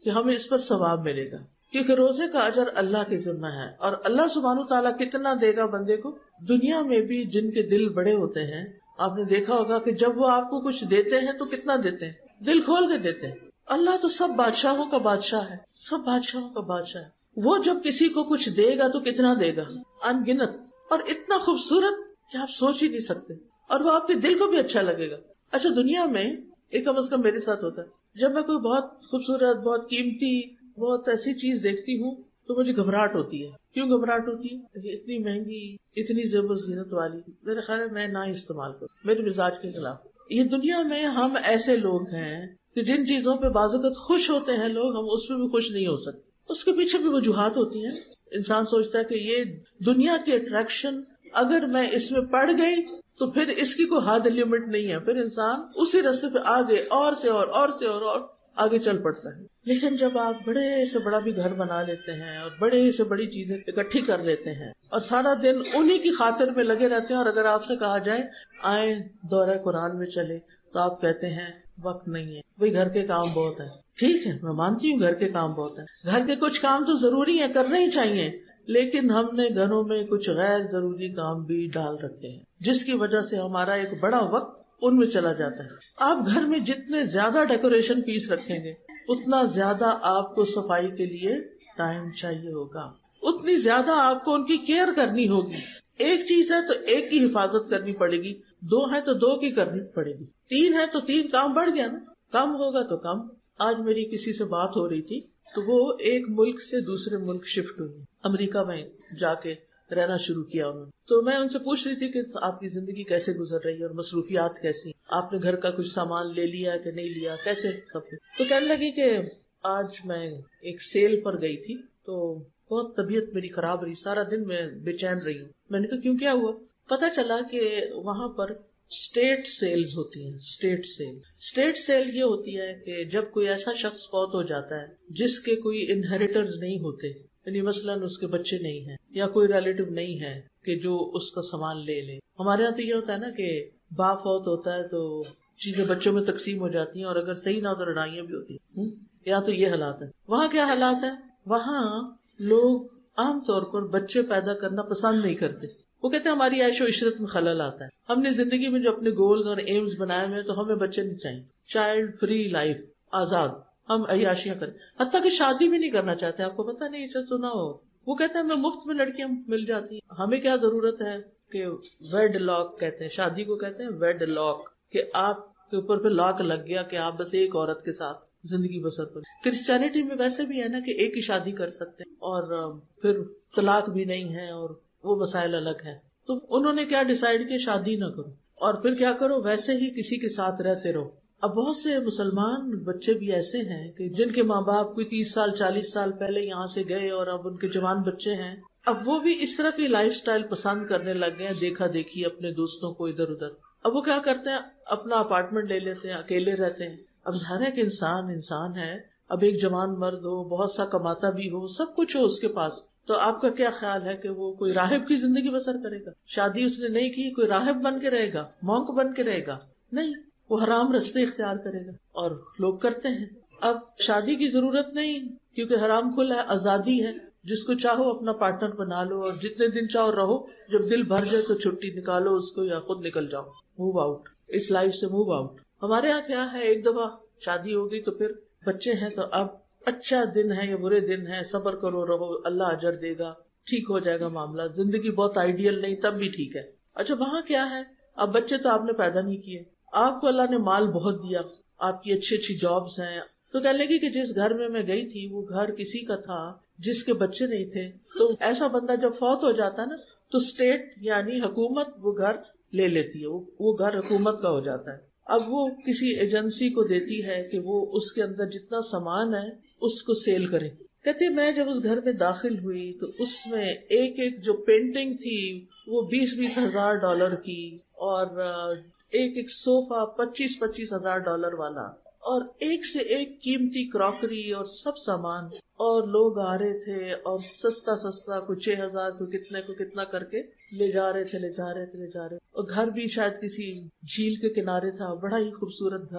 کہ ہمیں اس پر ثواب ملے گا، کیونکہ روزے کا اجر اللہ کے ذمہ ہے، اور اللہ سبحانہ تعالیٰ کتنا دے گا بندے کو. دنیا میں بھی جن کے دل بڑے ہوتے ہیں، آپ نے دیکھا ہوگا کہ جب وہ آپ کو کچھ دیتے ہیں تو کتنا دیتے ہیں، دل کھول کے دیتے ہیں. اللہ تو سب بادشاہوں کا بادشاہ ہے، سب بادشاہوں کا بادشاہ ہے. وہ جب کسی کو کچھ دے گا تو کتنا دے گا، ان گنت، اور اتنا خوبصورت کہ آپ سوچ ہی نہیں سکتے، اور وہ آپ کے دل کو بھی اچھا لگے گا. اچھا، دنیا میں ایک کم از کم میرے ساتھ ہوتا ہے، جب میں کوئی بہت خوبصورت، بہت قیمتی، بہت ایسی چیز دیکھتی ہوں تو مجھے گھبراہٹ ہوتی ہے. کیوں گھبراہٹ ہوتی ہے؟ اتنی مہنگی، اتنی زیب و زینت والی، میرے خیال ہے میں نہ استعمال کروں، میرے مزاج کے خلاف. یہ دنیا میں ہم ایسے لوگ ہیں کہ جن چیزوں پہ بعض اوقات خوش ہوتے ہیں لوگ، ہم اس پہ بھی خوش نہیں ہو سکتے. اس کے پیچھے بھی وجوہات ہوتی ہیں. انسان سوچتا ہے کہ یہ دنیا کی اٹریکشن، اگر میں اس میں پڑ گئی تو پھر اس کی کوئی حد لمٹ نہیں ہے، پھر انسان اسی راستے پہ آگے اور سے اور اور سے اور اور آگے چل پڑتا ہے. لیکن جب آپ بڑے سے بڑا بھی گھر بنا لیتے ہیں اور بڑے سے بڑی چیزیں اکٹھی کر لیتے ہیں اور سارا دن انہی کی خاطر میں لگے رہتے ہیں، اور اگر آپ سے کہا جائے آئیں دورہ قرآن میں چلے تو آپ کہتے ہیں وقت نہیں ہے، وہی گھر کے کام بہت ہے. ٹھیک ہے، میں مانتی ہوں گھر کے کام بہت ہیں، گھر کے کچھ کام تو ضروری ہیں، کرنے ہی چاہیے، لیکن ہم نے گھروں میں کچھ غیر ضروری کام بھی ڈال رکھے ہیں جس کی وجہ سے ہمارا ایک بڑا وقت ان میں چلا جاتا ہے. آپ گھر میں جتنے زیادہ ڈیکوریشن پیس رکھیں گے اتنا زیادہ آپ کو صفائی کے لیے ٹائم چاہیے ہوگا، اتنی زیادہ آپ کو ان کی کیئر کرنی ہوگی. ایک چیز ہے تو ایک کی حفاظت کرنی پڑے گی، دو ہے تو دو کی کرنی پڑے گی، تین ہے تو تین. کام بڑھ گیا نا، کم ہوگا تو کم. آج میری کسی سے بات ہو رہی تھی تو وہ ایک ملک سے دوسرے ملک شفٹ ہوئی، امریکہ میں جا کے رہنا شروع کیا انہوں نے. تو میں ان سے پوچھ رہی تھی کہ آپ کی زندگی کیسے گزر رہی ہے اور مصروفیات کیسی، آپ نے گھر کا کچھ سامان لے لیا کہ نہیں لیا، کیسے سب کچھ. تو کہنے لگی کہ آج میں ایک سیل پر گئی تھی تو بہت طبیعت میری خراب رہی، سارا دن میں بے چین رہی ہوں. میں نے کہا کیوں، کیا ہوا؟ پتا چلا کہ وہاں پر اسٹیٹ سیلز ہوتی ہیں. اسٹیٹ سیل اسٹیٹ سیل یہ ہوتی ہے کہ جب کوئی ایسا شخص فوت ہو جاتا ہے جس کے کوئی انہیریٹرز نہیں ہوتے، یعنی مثلاً اس کے بچے نہیں ہیں یا کوئی ریلیٹو نہیں ہے کہ جو اس کا سامان لے لے. ہمارے یہاں تو یہ ہوتا ہے نا کہ باپ فوت ہوتا ہے تو چیزیں بچوں میں تقسیم ہو جاتی ہیں، اور اگر صحیح نہ ہو تو لڑائیاں بھی ہوتی ہیں. یہاں تو یہ حالات ہے. وہاں کیا حالات ہے؟ وہاں لوگ عام طور پر بچے پیدا کرنا پسند نہیں کرتے. وہ کہتے ہیں ہماری عیش و عشرت میں خلل آتا ہے، ہم نے زندگی میں جو اپنے گولز اور ایمز بنائے ہوئے تو ہمیں بچے نہیں چاہیے. چائلڈ فری لائف، آزاد، ہم عیاشیاں کریں، حتیٰ کہ شادی بھی نہیں کرنا چاہتے. آپ کو پتہ نہیں چل سنا ہو، وہ کہتے ہیں ہمیں مفت میں لڑکیاں مل جاتی ہیں، ہمیں کیا ضرورت ہے کہ ویڈ لاک کہتے ہیں شادی کو، کہتے ہیں ویڈ لاک، کہ آپ کے اوپر پہ لاک لگ گیا کہ آپ بس ایک عورت کے ساتھ زندگی بسر کریں. کرسچینٹی میں ویسے بھی ہے نا کہ ایک ہی شادی کر سکتے ہیں اور پھر طلاق بھی نہیں ہے اور وہ مسائل الگ ہیں. تو انہوں نے کیا ڈیسائیڈ کیا، شادی نہ کرو اور پھر کیا کرو، ویسے ہی کسی کے ساتھ رہتے رہو. اب بہت سے مسلمان بچے بھی ایسے ہیں کہ جن کے ماں باپ کوئی تیس سال چالیس سال پہلے یہاں سے گئے اور اب ان کے جوان بچے ہیں، اب وہ بھی اس طرح کی لائف سٹائل پسند کرنے لگ گئے ہیں، دیکھا دیکھی اپنے دوستوں کو ادھر ادھر. اب وہ کیا کرتے ہیں، اپنا اپارٹمنٹ لے لیتے ہیں، اکیلے رہتے ہیں. اب ظاہر ہے کہ انسان انسان ہے، اب ایک جوان مرد ہو، بہت سا کماتا بھی ہو، سب کچھ ہو اس کے پاس، تو آپ کا کیا خیال ہے کہ وہ کوئی راہب کی زندگی بسر کرے گا؟ شادی اس نے نہیں کی، کوئی راہب بن کے رہے گا، مونک بن کے رہے گا؟ نہیں، وہ حرام رستے اختیار کرے گا، اور لوگ کرتے ہیں. اب شادی کی ضرورت نہیں کیونکہ حرام کھلا ہے، آزادی ہے، جس کو چاہو اپنا پارٹنر بنا لو اور جتنے دن چاہو رہو، جب دل بھر جائے تو چھٹی نکالو اس کو یا خود نکل جاؤ، موو آؤٹ، اس لائف سے موو آؤٹ. ہمارے یہاں کیا ہے، ایک دفعہ شادی ہو گئی تو پھر بچے ہیں تو اب اچھا دن ہے یا برے دن ہے، صبر کرو رہو، اللہ اجر دے گا، ٹھیک ہو جائے گا معاملہ. زندگی بہت آئیڈیل نہیں تب بھی ٹھیک ہے. اچھا وہاں کیا ہے، اب بچے تو آپ نے پیدا نہیں کیے، آپ کو اللہ نے مال بہت دیا، آپ کی اچھی اچھی جابز ہیں، تو کہنے لگی کہ جس گھر میں میں گئی تھی وہ گھر کسی کا تھا جس کے بچے نہیں تھے. تو ایسا بندہ جب فوت ہو جاتا ہے نا تو اسٹیٹ یعنی حکومت وہ گھر لے لیتی ہے، وہ گھر حکومت کا ہو جاتا ہے. اب وہ کسی ایجنسی کو دیتی ہے کہ وہ اس کے اندر جتنا سامان ہے اس کو سیل کرے. کہتے میں جب اس گھر میں داخل ہوئی تو اس میں ایک ایک جو پینٹنگ تھی وہ بیس بیس ہزار ڈالر کی، اور ایک ایک صوفہ پچیس پچیس ہزار ڈالر والا، اور ایک سے ایک قیمتی کراکری اور سب سامان. اور لوگ آ رہے تھے اور سستا سستا کوئی چھ ہزار کو کتنے کو کتنا کر کے لے جا رہے تھے لے جا رہے تھے لے جا رہے. اور گھر بھی شاید کسی جھیل کے کنارے تھا، بڑا ہی خوبصورت گھر،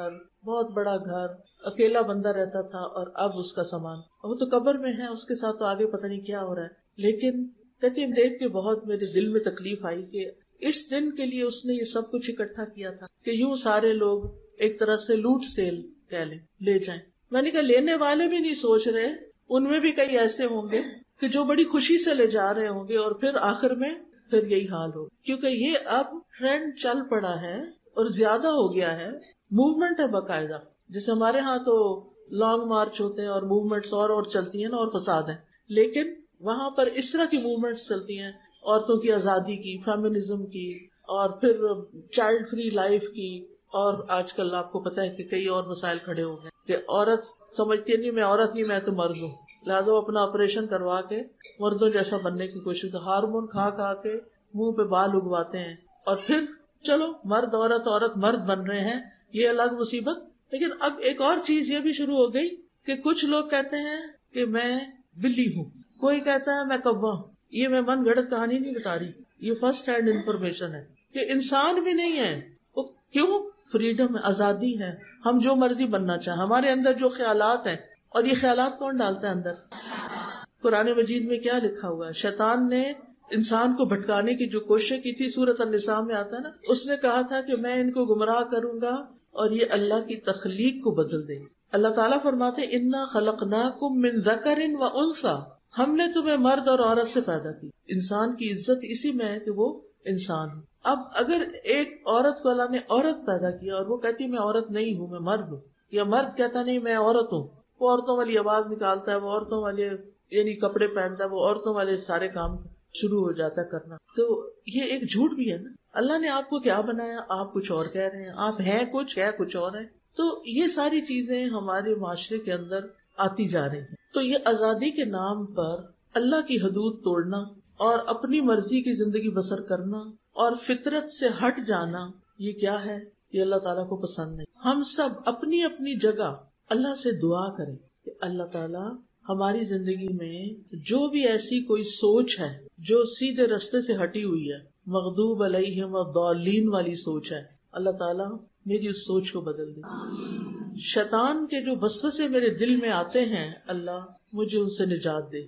بہت بڑا گھر، اکیلا بندہ رہتا تھا، اور اب اس کا سامان، وہ تو قبر میں ہے، اس کے ساتھ تو آگے پتہ نہیں کیا ہو رہا ہے. لیکن کہتی دیکھ کے بہت میرے دل میں تکلیف آئی کہ اس دن کے لیے اس نے یہ سب کچھ اکٹھا کیا تھا کہ یوں سارے لوگ ایک طرح سے لوٹ سیل کہہ لیں لے جائیں. میں نے کہا لینے والے بھی نہیں سوچ رہے، ان میں بھی کئی ایسے ہوں گے کہ جو بڑی خوشی سے لے جا رہے ہوں گے، اور پھر آخر میں پھر یہی حال ہو، کیونکہ یہ اب ٹرینڈ چل پڑا ہے اور زیادہ ہو گیا ہے. موومنٹ ہے باقاعدہ، جیسے ہمارے ہاں تو لانگ مارچ ہوتے ہیں اور موومنٹس اور اور چلتی ہیں نا، اور فساد ہے، لیکن وہاں پر اس طرح کی موومنٹس چلتی ہیں، عورتوں کی آزادی کی، فیمنزم کی، اور پھر چائلڈ فری لائف کی. اور آج کل آپ کو پتا ہے کہ کئی اور مسائل کھڑے ہو گئے کہ عورت سمجھتی نہیں میں عورت نہیں، میں تو مرد ہوں، لہٰذا وہ اپنا آپریشن کروا کے مردوں جیسا بننے کی کوشش، ہارمون کھا کھا کے منہ پہ بال اگواتے ہیں، اور پھر چلو مرد عورت عورت مرد بن رہے ہیں، یہ الگ مصیبت. لیکن اب ایک اور چیز یہ بھی شروع ہو گئی کہ کچھ لوگ کہتے ہیں کہ میں بلی ہوں، کوئی کہتا ہے میں کوا ہوں. یہ میں من گھڑت کہانی نہیں بتا رہی، یہ فرسٹ ہینڈ انفارمیشن ہے کہ انسان بھی نہیں ہے. وہ کیوں؟ فریڈم، آزادی ہے، ہم جو مرضی بننا چاہیں، ہمارے اندر جو خیالات ہیں. اور یہ خیالات کون ڈالتا ہے اندر؟ قرآن مجید میں کیا لکھا ہوا ہے؟ شیطان نے انسان کو بھٹکانے کی جو کوشش کی تھی، سورۃ النساء میں آتا ہے نا، اس نے کہا تھا کہ میں ان کو گمراہ کروں گا اور یہ اللہ کی تخلیق کو بدل دیں گے. اللہ تعالیٰ فرماتے انا خلقناکم من ذکر و انثی، ہم نے تمہیں مرد اور عورت سے پیدا کی. انسان کی عزت اسی میں ہے کہ وہ انسان ہو. اب اگر ایک عورت کو اللہ نے عورت پیدا کیا اور وہ کہتی میں عورت نہیں ہوں، میں مرد ہوں، یا مرد کہتا نہیں میں عورت ہوں، وہ عورتوں والی آواز نکالتا ہے، وہ عورتوں والے یعنی کپڑے پہنتا ہے، وہ عورتوں والے سارے کام شروع ہو جاتا ہے کرنا، تو یہ ایک جھوٹ بھی ہے نا. اللہ نے آپ کو کیا بنایا، آپ کچھ اور کہہ رہے ہیں، آپ ہیں کچھ، کہہ کچھ اور ہیں. تو یہ ساری چیزیں ہمارے معاشرے کے اندر آتی جا رہی ہیں. تو یہ آزادی کے نام پر اللہ کی حدود توڑنا اور اپنی مرضی کی زندگی بسر کرنا اور فطرت سے ہٹ جانا، یہ کیا ہے؟ یہ اللہ تعالیٰ کو پسند نہیں. ہم سب اپنی اپنی جگہ اللہ سے دعا کریں کہ اللہ تعالیٰ ہماری زندگی میں جو بھی ایسی کوئی سوچ ہے جو سیدھے رستے سے ہٹی ہوئی ہے، مغضوب علیہم والضالین والی سوچ ہے، اللہ تعالیٰ میری اس سوچ کو بدل دے. شیطان کے جو وسوسے میرے دل میں آتے ہیں، اللہ مجھے ان سے نجات دے،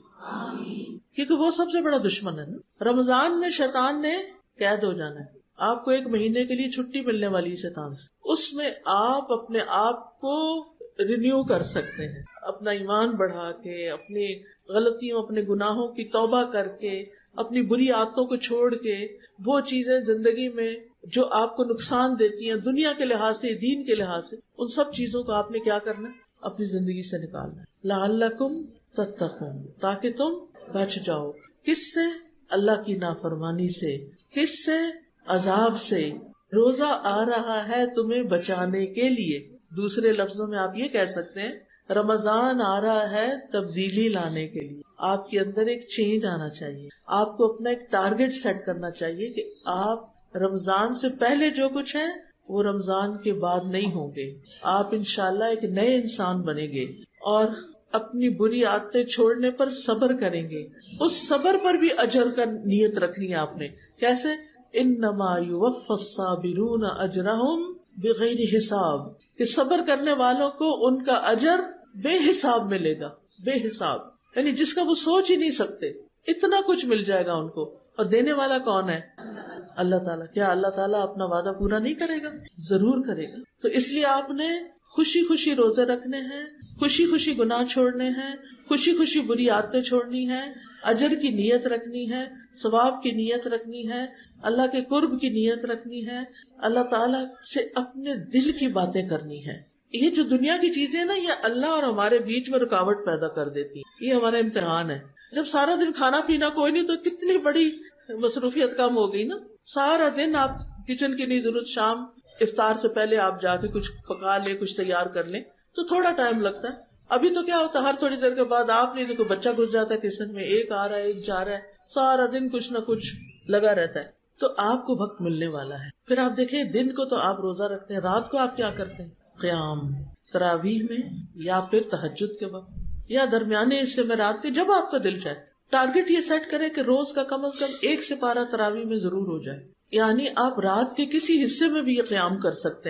کیونکہ وہ سب سے بڑا دشمن ہے نا. رمضان میں شیطان نے قید ہو جانا ہے. آپ کو ایک مہینے کے لیے چھٹی ملنے والی ہے شیطان سے، اس میں آپ اپنے آپ کو رینیو کر سکتے ہیں، اپنا ایمان بڑھا کے، اپنی غلطیوں اپنے گناہوں کی توبہ کر کے، اپنی بری عادتوں کو چھوڑ کے، وہ چیزیں زندگی میں جو آپ کو نقصان دیتی ہیں دنیا کے لحاظ سے، دین کے لحاظ سے، ان سب چیزوں کو آپ نے کیا کرنا ہے؟ اپنی زندگی سے نکالنا ہے. لعلکم تتقون، تاکہ تم بچ جاؤ. کس سے؟ اللہ کی نافرمانی سے. کس سے؟ عذاب سے. روزہ آ رہا ہے تمہیں بچانے کے لیے. دوسرے لفظوں میں آپ یہ کہہ سکتے ہیں رمضان آ رہا ہے تبدیلی لانے کے لیے. آپ کے اندر ایک چینج آنا چاہیے. آپ کو اپنا ایک ٹارگٹ سیٹ کرنا چاہیے کہ آپ رمضان سے پہلے جو کچھ ہے وہ رمضان کے بعد نہیں ہوں گے. آپ انشاءاللہ ایک نئے انسان بنیں گے اور اپنی بری عادتیں چھوڑنے پر صبر کریں گے. اس صبر پر بھی اجر کا نیت رکھنی ہے آپ نے. کیسے؟ انما یوفی الصابرون اجرہم بغیر حساب، کہ صبر کرنے والوں کو ان کا اجر بے حساب ملے گا. بے حساب یعنی جس کا وہ سوچ ہی نہیں سکتے، اتنا کچھ مل جائے گا ان کو. اور دینے والا کون ہے؟ اللہ تعالیٰ. کیا اللہ تعالیٰ اپنا وعدہ پورا نہیں کرے گا؟ ضرور کرے گا. تو اس لیے آپ نے خوشی خوشی روزے رکھنے ہیں، خوشی خوشی گناہ چھوڑنے ہیں، خوشی خوشی بری عادتیں چھوڑنی ہیں، اجر کی نیت رکھنی ہے، ثواب کی نیت رکھنی ہے، اللہ کے قرب کی نیت رکھنی ہے، اللہ تعالیٰ سے اپنے دل کی باتیں کرنی ہے. یہ جو دنیا کی چیزیں نا، یہ اللہ اور ہمارے بیچ میں رکاوٹ پیدا کر دیتی ہیں. یہ ہمارا امتحان ہے. جب سارا دن کھانا پینا کوئی نہیں تو کتنی بڑی مصروفیت کم ہو گئی نا. سارا دن آپ کچن کی نہیں ضرورت، شام افطار سے پہلے آپ جا کے کچھ پکا لیں، کچھ تیار کر لیں تو تھوڑا ٹائم لگتا ہے. ابھی تو کیا ہوتا ہے، ہر تھوڑی دیر کے بعد آپ نہیں تو کوئی بچہ گھس جاتا ہے کچن میں، ایک آ رہا ہے ایک جا رہا ہے، سارا دن کچھ نہ کچھ لگا رہتا ہے. تو آپ کو وقت ملنے والا ہے. پھر آپ دیکھیں دن کو تو آپ روزہ رکھتے ہیں، رات کو آپ کیا کرتے ہیں؟ قیام، تراویح میں، یا پھر تہجد کے وقت، یا درمیانے حصے میں رات کے، جب آپ کا دل چاہے. ٹارگٹ یہ سیٹ کریں کہ روز کا کم از کم ایک سپارہ تراویح میں ضرور ہو جائے. یعنی آپ رات کے کسی حصے میں بھی یہ قیام کر سکتے ہیں.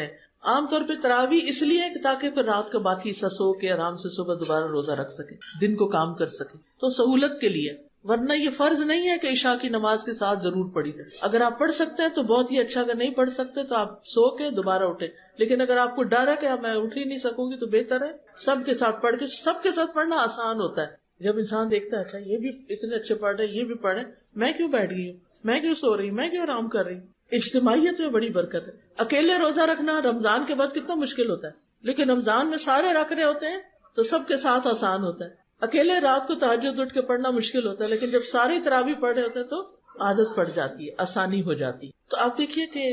عام طور پہ تراویح اس لیے کہ تاکہ پھر رات کا باقی حصہ سو کے آرام سے صبح دوبارہ روزہ رکھ سکے، دن کو کام کر سکے، تو سہولت کے لیے، ورنہ یہ فرض نہیں ہے کہ عشاء کی نماز کے ساتھ ضرور پڑھی جائے. اگر آپ پڑھ سکتے ہیں تو بہت ہی اچھا، اگر نہیں پڑھ سکتے تو آپ سو کے دوبارہ اٹھے. لیکن اگر آپ کو ڈر ہے کہ میں اٹھ ہی نہیں سکوں گی تو بہتر ہے سب کے ساتھ پڑھ کے. سب کے ساتھ پڑھنا آسان ہوتا ہے جب انسان دیکھتا ہے اچھا یہ بھی اتنے اچھے پڑھ رہے، یہ بھی پڑھے، میں کیوں بیٹھ گئی ہوں، میں کیوں سو رہی ہوں، میں کیوں آرام کر رہی ہوں. اجتماعیت میں بڑی برکت ہے. اکیلے روزہ رکھنا رمضان کے بعد کتنا مشکل ہوتا ہے، لیکن رمضان میں سارے رکھ رہے ہوتے ہیں تو سب کے ساتھ آسان ہوتا ہے. اکیلے رات کو تہجد اٹھ کے پڑھنا مشکل ہوتا ہے، لیکن جب ساری تراویح پڑھ رہے ہوتے ہیں تو عادت پڑ جاتی ہے، آسانی ہو جاتی ہے. تو آپ دیکھیے کہ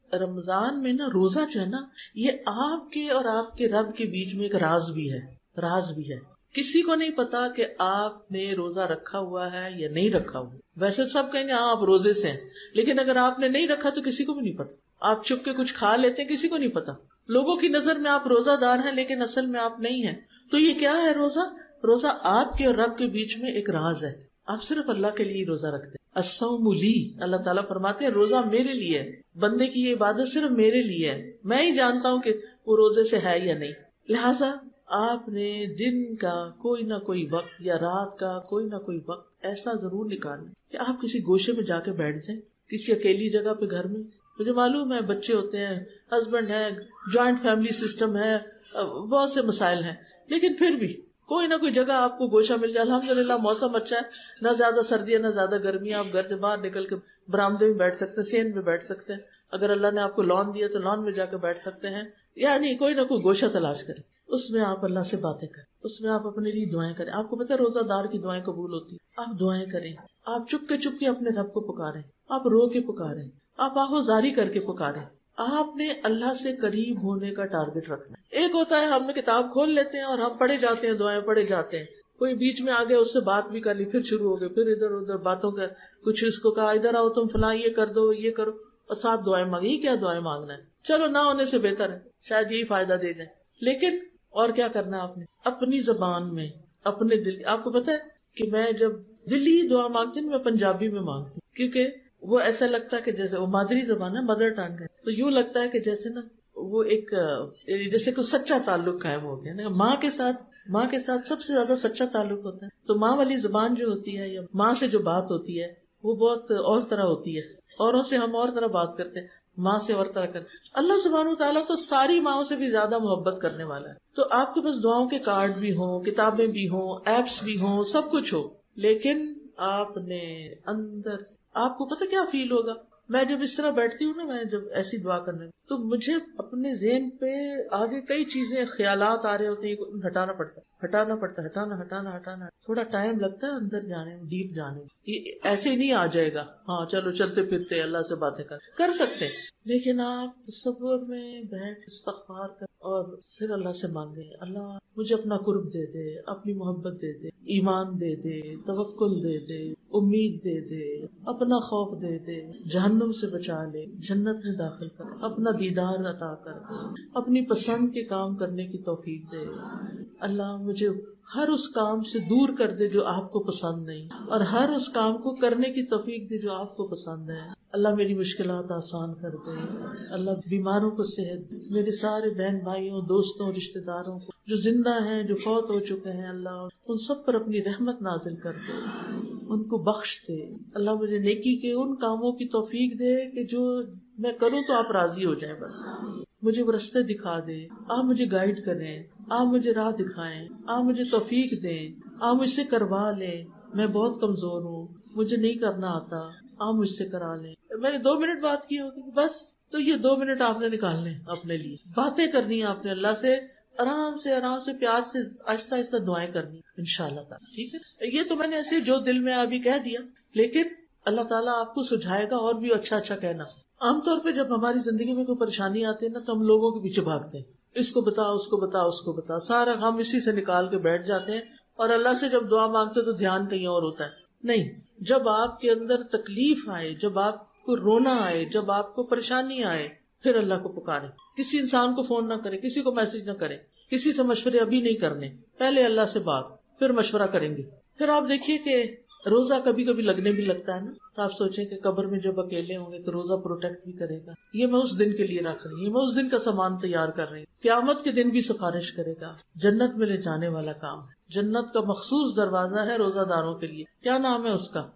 رمضان میں نا روزہ جو ہے نا یہ آپ کے اور آپ کے رب کے بیچ میں ایک راز بھی ہے. راز بھی ہے، کسی کو نہیں پتا کہ آپ نے روزہ رکھا ہوا ہے یا نہیں رکھا ہوا. ویسے سب کہیں گے ہاں آپ روزے سے ہیں، لیکن اگر آپ نے نہیں رکھا تو کسی کو بھی نہیں پتا. آپ چھپ کے کچھ کھا لیتے ہیں، کسی کو نہیں پتا. لوگوں کی نظر میں آپ روزہ دار ہیں لیکن اصل میں آپ نہیں ہیں. تو یہ کیا ہے روزہ؟ روزہ آپ کے اور رب کے بیچ میں ایک راز ہے. آپ صرف اللہ کے لیے روزہ رکھتے ہیں. الصوم لی، اللہ تعالیٰ فرماتے ہیں روزہ میرے لیے ہے. بندے کی یہ عبادت صرف میرے لیے ہے، میں ہی جانتا ہوں کہ وہ روزے سے ہے یا نہیں. لہٰذا آپ نے دن کا کوئی نہ کوئی وقت یا رات کا کوئی نہ کوئی وقت ایسا ضرور نکالنا کہ آپ کسی گوشے میں جا کے بیٹھ جائیں، کسی اکیلی جگہ پہ گھر میں. مجھے معلوم ہے بچے ہوتے ہیں، ہسبینڈ ہے، جوائنٹ فیملی سسٹم ہے، بہت سے مسائل ہیں، لیکن پھر بھی کوئی نہ کوئی جگہ آپ کو گوشہ مل جائے. الحمدللہ موسم اچھا ہے، نہ زیادہ سردی ہے نہ زیادہ گرمی ہے. آپ گھر سے باہر نکل کے برآمدے میں بیٹھ سکتے ہیں، سین میں بیٹھ سکتے ہیں. اگر اللہ نے آپ کو لان دیا تو لان میں جا کے بیٹھ سکتے ہیں. یعنی کوئی نہ کوئی گوشہ تلاش کریں، اس میں آپ اللہ سے باتیں کریں، اس میں آپ اپنے لیے دعائیں کریں. آپ کو پتہ ہے روزہ دار کی دعائیں قبول ہوتی ہیں. آپ دعائیں کریں، آپ چپ کے چپ کے اپنے رب کو پکاریں، آپ رو کے پکاریں، آپ آہوزاری کر کے پکاریں. آپ نے اللہ سے قریب ہونے کا ٹارگٹ رکھنا ہے. ایک ہوتا ہے ہم نے کتاب کھول لیتے ہیں اور ہم پڑھے جاتے ہیں، دعائیں پڑھے جاتے ہیں. کوئی بیچ میں آگے اس سے بات بھی کر لی، پھر شروع ہو گئے، پھر ادھر ادھر باتوں کا کچھ اس کو کہا ادھر آؤ تم فلاں یہ کر دو یہ کرو، اور ساتھ دعائیں مانگی. کیا دعائیں مانگنا ہے؟ چلو نہ ہونے سے بہتر ہے، شاید یہی فائدہ دے جائیں. لیکن اور کیا کرنا ہے آپ نے اپنی زبان میں اپنے دل. آپ کو پتہ ہے کہ میں جب دلی دعا مانگتی ہوں میں پنجابی میں مانگتی ہوں، کیونکہ وہ ایسا لگتا ہے کہ جیسے وہ مادری زبان ہے، مدر ٹنگ ہے، تو یوں لگتا ہے کہ جیسے نا وہ ایک جیسے کوئی سچا تعلق قائم ہو گیا نا. ماں کے ساتھ ماں کے ساتھ سب سے زیادہ سچا تعلق ہوتا ہے. تو ماں والی زبان جو ہوتی ہے یا ماں سے جو بات ہوتی ہے وہ بہت اور طرح ہوتی ہے. اوروں سے ہم اور طرح بات کرتے ہیں، ماں سے اور طرح کرتے. اللہ سبحانہ وتعالیٰ تو ساری ماؤں سے بھی زیادہ محبت کرنے والا ہے. تو آپ کے پاس دعاؤں کے کارڈ بھی ہوں، کتابیں بھی ہوں، ایپس بھی ہوں، سب کچھ ہو، لیکن آپ نے اندر آپ کو پتہ کیا فیل ہوگا. میں جب اس طرح بیٹھتی ہوں نا، میں جب ایسی دعا کرنے تو مجھے اپنے ذہن پہ آگے کئی چیزیں خیالات آ رہے ہوتے ہیں، ہٹانا پڑتا ہے ہٹانا پڑتا ہے ہٹانا ہٹانا ہٹانا تھوڑا ٹائم لگتا ہے اندر جانے میں، ڈیپ جانے میں. یہ ایسے ہی نہیں آ جائے گا ہاں چلو چلتے پھرتے اللہ سے باتیں کر کر سکتے، لیکن آپ تصور میں بیٹھ استغفار کر اور پھر اللہ سے مانگے اللہ مجھے اپنا قرب دے دے، اپنی محبت دے دے، ایمان دے دے، توکل دے دے، امید دے دے، اپنا خوف دے دے، جہنم سے بچا لے، جنت میں داخل کر، اپنا دیدار عطا کر، اپنی پسند کے کام کرنے کی توفیق دے. اللہ مجھے ہر اس کام سے دور کر دے جو آپ کو پسند نہیں، اور ہر اس کام کو کرنے کی توفیق دے جو آپ کو پسند ہے. اللہ میری مشکلات آسان کر دے. اللہ بیماروں کو صحت دے. میرے سارے بہن بھائیوں، دوستوں، رشتہ داروں کو جو زندہ ہیں، جو فوت ہو چکے ہیں، اللہ ان سب پر اپنی رحمت نازل کر دے، ان کو بخش دے. اللہ مجھے نیکی کے ان کاموں کی توفیق دے کہ جو میں کروں تو آپ راضی ہو جائیں. بس مجھے وہ رستے دکھا دے، آپ مجھے گائیڈ کریں، آپ مجھے راہ دکھائیں، آپ مجھے توفیق دیں، آپ مجھ سے کروا لیں. میں بہت کمزور ہوں، مجھے نہیں کرنا آتا، آپ مجھ سے کرا لیں. میں نے دو منٹ بات کی ہوگی بس، تو یہ دو منٹ آپ نے نکالنے اپنے لیے، باتیں کرنی ہے آپ نے اللہ سے، آرام سے آرام سے پیار سے آہستہ آہستہ دعائیں کرنی انشاءاللہ تعالیٰ. ٹھیک ہے، یہ تو میں نے ایسے جو دل میں ابھی کہہ دیا، لیکن اللہ تعالیٰ آپ کو سجھائے گا اور بھی اچھا اچھا کہنا. عام طور پہ جب ہماری زندگی میں کوئی پریشانی آتی ہے نا تو ہم لوگوں کے پیچھے بھاگتے ہیں، اس کو بتا اس کو بتا اس کو بتا، سارا ہم اسی سے نکال کے بیٹھ جاتے ہیں، اور اللہ سے جب دعا مانگتے تو دھیان کہیں اور ہوتا ہے. نہیں، جب آپ کے اندر تکلیف آئے، جب آپ کو رونا آئے، جب آپ کو پریشانی آئے، پھر اللہ کو پکارے. کسی انسان کو فون نہ کرے، کسی کو میسج نہ کرے، کسی سے مشورے ابھی نہیں کرنے، پہلے اللہ سے بات، پھر مشورہ کریں گے. پھر آپ دیکھیے کہ روزہ کبھی کبھی لگنے بھی لگتا ہے نا، تو آپ سوچیں کہ قبر میں جب اکیلے ہوں گے تو روزہ پروٹیکٹ بھی کرے گا، یہ میں اس دن کے لیے رکھ رہی ہوں، میں اس دن کا سامان تیار کر رہی ہوں، قیامت کے دن بھی سفارش کرے گا، جنت میں لے جانے والا کام ہے۔ جنت کا مخصوص دروازہ ہے روزہ داروں کے لیے، کیا نام ہے اس کا؟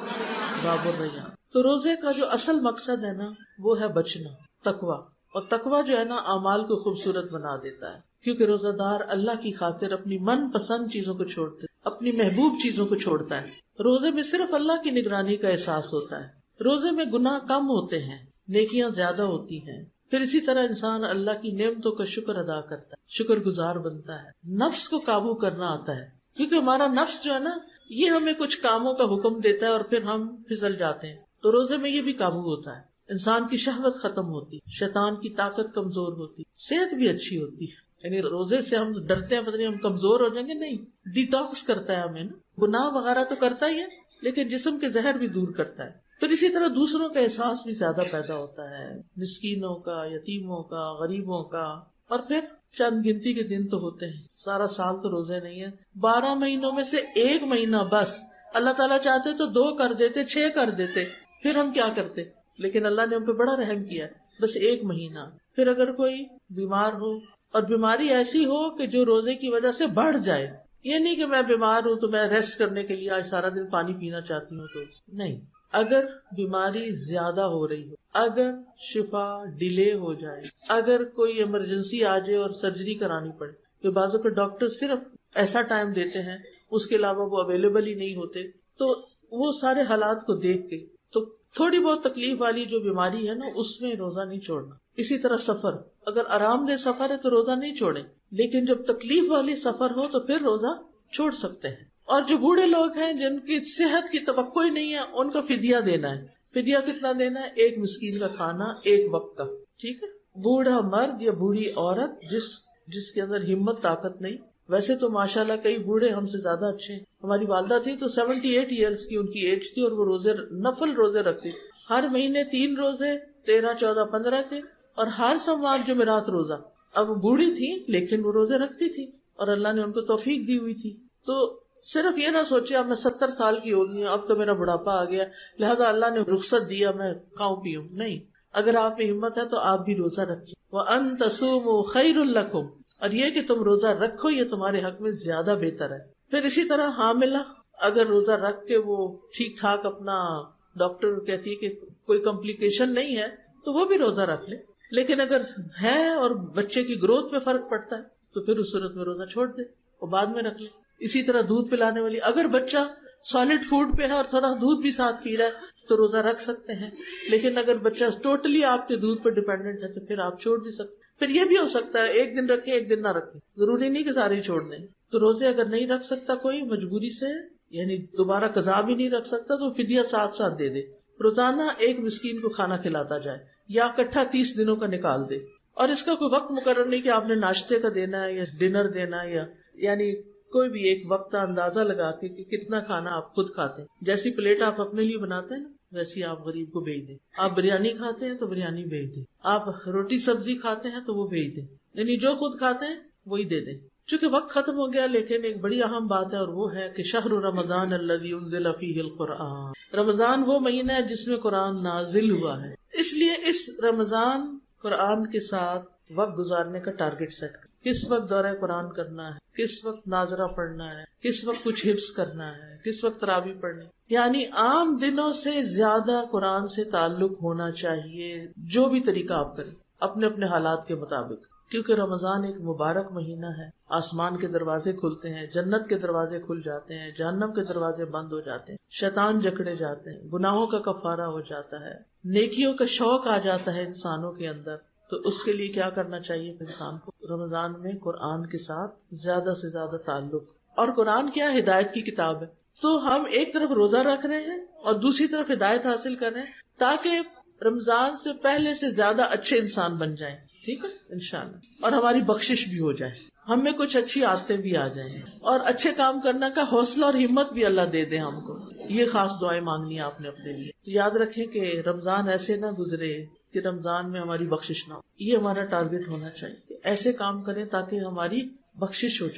باب الریان۔ تو روزے کا جو اصل مقصد ہے نا وہ ہے بچنا، تقویٰ، اور تقویٰ جو ہے نا اعمال کو خوبصورت بنا دیتا ہے، کیونکہ روزہ دار اللہ کی خاطر اپنی من پسند چیزوں کو چھوڑتے، اپنی محبوب چیزوں کو چھوڑتا ہے۔ روزے میں صرف اللہ کی نگرانی کا احساس ہوتا ہے، روزے میں گناہ کم ہوتے ہیں، نیکیاں زیادہ ہوتی ہیں، پھر اسی طرح انسان اللہ کی نعمتوں کا شکر ادا کرتا ہے، شکر گزار بنتا ہے، نفس کو قابو کرنا آتا ہے، کیونکہ ہمارا نفس جو ہے نا یہ ہمیں کچھ کاموں کا حکم دیتا ہے اور پھر ہم پھسل جاتے ہیں، تو روزے میں یہ بھی قابو ہوتا ہے، انسان کی شہوت ختم ہوتی، شیطان کی طاقت کمزور ہوتی، صحت بھی اچھی ہوتی ہے۔ یعنی روزے سے ہم ڈرتے ہیں پتہ نہیں ہم کمزور ہو جائیں گے، نہیں، ڈیٹاکس کرتا ہے ہمیں نا، گناہ وغیرہ تو کرتا ہی ہے لیکن جسم کے زہر بھی دور کرتا ہے۔ پھر اسی طرح دوسروں کا احساس بھی زیادہ پیدا ہوتا ہے، مسکینوں کا، یتیموں کا، غریبوں کا، اور پھر چند گنتی کے دن تو ہوتے ہیں، سارا سال تو روزے نہیں ہے، بارہ مہینوں میں سے ایک مہینہ بس، اللہ تعالیٰ چاہتے تو دو کر دیتے، چھ کر دیتے، پھر ہم کیا کرتے، لیکن اللہ نے ہم پہ بڑا رحم کیا، بس ایک مہینہ۔ پھر اگر کوئی بیمار ہو اور بیماری ایسی ہو کہ جو روزے کی وجہ سے بڑھ جائے، یہ نہیں کہ میں بیمار ہوں تو میں ریسٹ کرنے کے لیے آج سارا دن پانی پینا چاہتی ہوں، تو نہیں، اگر بیماری زیادہ ہو رہی ہو، اگر شفا ڈیلے ہو جائے، اگر کوئی ایمرجنسی آ جائے اور سرجری کرانی پڑے، تو بعض اوقات ڈاکٹر صرف ایسا ٹائم دیتے ہیں، اس کے علاوہ وہ اویلیبل ہی نہیں ہوتے، تو وہ سارے حالات کو دیکھ کے تو تھوڑی بہت تکلیف والی جو بیماری ہے نا اس میں روزہ نہیں چھوڑنا۔ اسی طرح سفر، اگر آرام دہ سفر ہے تو روزہ نہیں چھوڑیں، لیکن جب تکلیف والی سفر ہو تو پھر روزہ چھوڑ سکتے ہیں۔ اور جو بوڑھے لوگ ہیں جن کی صحت کی توقع ہی نہیں ہے، ان کا فدیہ دینا ہے۔ فدیہ کتنا دینا ہے؟ ایک مسکین کا کھانا ایک وقت کا، ٹھیک ہے۔ بوڑھا مرد یا بوڑھی عورت جس جس کے اندر ہمت طاقت نہیں، ویسے تو ماشاءاللہ کئی بوڑھے ہم سے زیادہ اچھے ہیں، ہماری والدہ تھی تو سیونٹی ایٹ ایئرس کی ان کی ایج تھی اور وہ روزے نفل روزے رکھتی، ہر مہینے تین روزے، تیرہ چودہ پندرہ کے، اور ہر سوموار جمعرات روزہ۔ اب وہ بوڑھی تھی لیکن وہ روزے رکھتی تھی اور اللہ نے ان کو توفیق دی ہوئی تھی۔ تو صرف یہ نہ سوچے اب میں ستر سال کی ہو گئی ہوں، اب تو میرا بڑھاپا آ گیا لہذا اللہ نے رخصت دیا میں کھاؤں پیوں، نہیں، اگر آپ میں ہمت ہے تو آپ بھی روزہ رکھیے۔ وَأَن تَصُومُوا خَيْرٌ لَكُمْ، اور یہ کہ تم روزہ رکھو یہ تمہارے حق میں زیادہ بہتر ہے۔ پھر اسی طرح حاملہ اگر روزہ رکھ کے وہ ٹھیک ٹھاک اپنا، ڈاکٹر کہتی ہے کہ کوئی کمپلیکیشن نہیں ہے تو وہ بھی روزہ رکھ لے، لیکن اگر ہے اور بچے کی گروتھ میں فرق پڑتا ہے تو پھر اس صورت میں روزہ چھوڑ دے اور بعد میں رکھ لے۔ اسی طرح دودھ پلانے والی، اگر بچہ سالڈ فوڈ پہ ہے اور تھوڑا دودھ بھی ساتھ پی رہا ہے تو روزہ رکھ سکتے ہیں، لیکن اگر بچہ ٹوٹلی آپ کے دودھ پر ڈیپینڈنٹ ہے تو پھر آپ چھوڑ بھی سکتے۔ پھر یہ بھی ہو سکتا ہے ایک دن رکھے ایک دن نہ رکھے، ضروری نہیں کہ سارے چھوڑ دیں۔ تو روزے اگر نہیں رکھ سکتا کوئی مجبوری سے، یعنی دوبارہ قضا بھی نہیں رکھ سکتا، تو فدیہ ساتھ ساتھ دے دے، روزانہ ایک مسکین کو کھانا کھلاتا جائے یا اکٹھا تیس دنوں کا نکال دے۔ اور اس کا کوئی وقت مقرر نہیں کہ آپ نے ناشتے کا دینا ہے یا ڈنر دینا ہے، یا یعنی کوئی بھی ایک وقت کا اندازہ لگا کے کہ کتنا کھانا آپ خود کھاتے ہیں۔ جیسی پلیٹ آپ اپنے لیے بناتے ہیں نا ویسی آپ غریب کو بھیج دیں، آپ بریانی کھاتے ہیں تو بریانی بھیج دیں، آپ روٹی سبزی کھاتے ہیں تو وہ بھیج دیں، یعنی جو خود کھاتے ہیں وہی دے دیں۔ چونکہ وقت ختم ہو گیا، لیکن ایک بڑی اہم بات ہے اور وہ ہے کہ شہر رمضان الذی انزل فیہ القرآن، رمضان وہ مہینہ ہے جس میں قرآن نازل ہوا ہے، اس لیے اس رمضان قرآن کے ساتھ وقت گزارنے کا ٹارگٹ سیٹ کر، کس وقت دورہ قرآن کرنا ہے، کس وقت ناظرہ پڑھنا ہے، کس وقت کچھ حفظ کرنا ہے، کس وقت تراویح پڑھنی، یعنی عام دنوں سے زیادہ قرآن سے تعلق ہونا چاہیے، جو بھی طریقہ آپ کریں اپنے اپنے حالات کے مطابق، کیونکہ رمضان ایک مبارک مہینہ ہے، آسمان کے دروازے کھلتے ہیں، جنت کے دروازے کھل جاتے ہیں، جہنم کے دروازے بند ہو جاتے ہیں، شیطان جکڑے جاتے ہیں، گناہوں کا کفارہ ہو جاتا ہے، نیکیوں کا شوق آ جاتا ہے انسانوں کے اندر۔ تو اس کے لیے کیا کرنا چاہیے انسان کو؟ رمضان میں قرآن کے ساتھ زیادہ سے زیادہ تعلق، اور قرآن کیا ہدایت کی کتاب ہے، تو ہم ایک طرف روزہ رکھ رہے ہیں اور دوسری طرف ہدایت حاصل کر رہے ہیں تاکہ رمضان سے پہلے سے زیادہ اچھے انسان بن جائیں، ٹھیک ہے انشاءاللہ، اور ہماری بخشش بھی ہو جائے، ہم میں کچھ اچھی عادتیں بھی آ جائیں اور اچھے کام کرنے کا حوصلہ اور ہمت بھی اللہ دے دے ہم کو۔ یہ خاص دعائیں مانگنی ہے آپ نے اپنے لیے۔ یاد رکھیں کہ رمضان ایسے نہ گزرے کہ رمضان میں ہماری بخشش نہ ہو، یہ ہمارا ٹارگٹ ہونا چاہیے کہ ایسے کام کریں تاکہ ہماری بخشش ہو جائے۔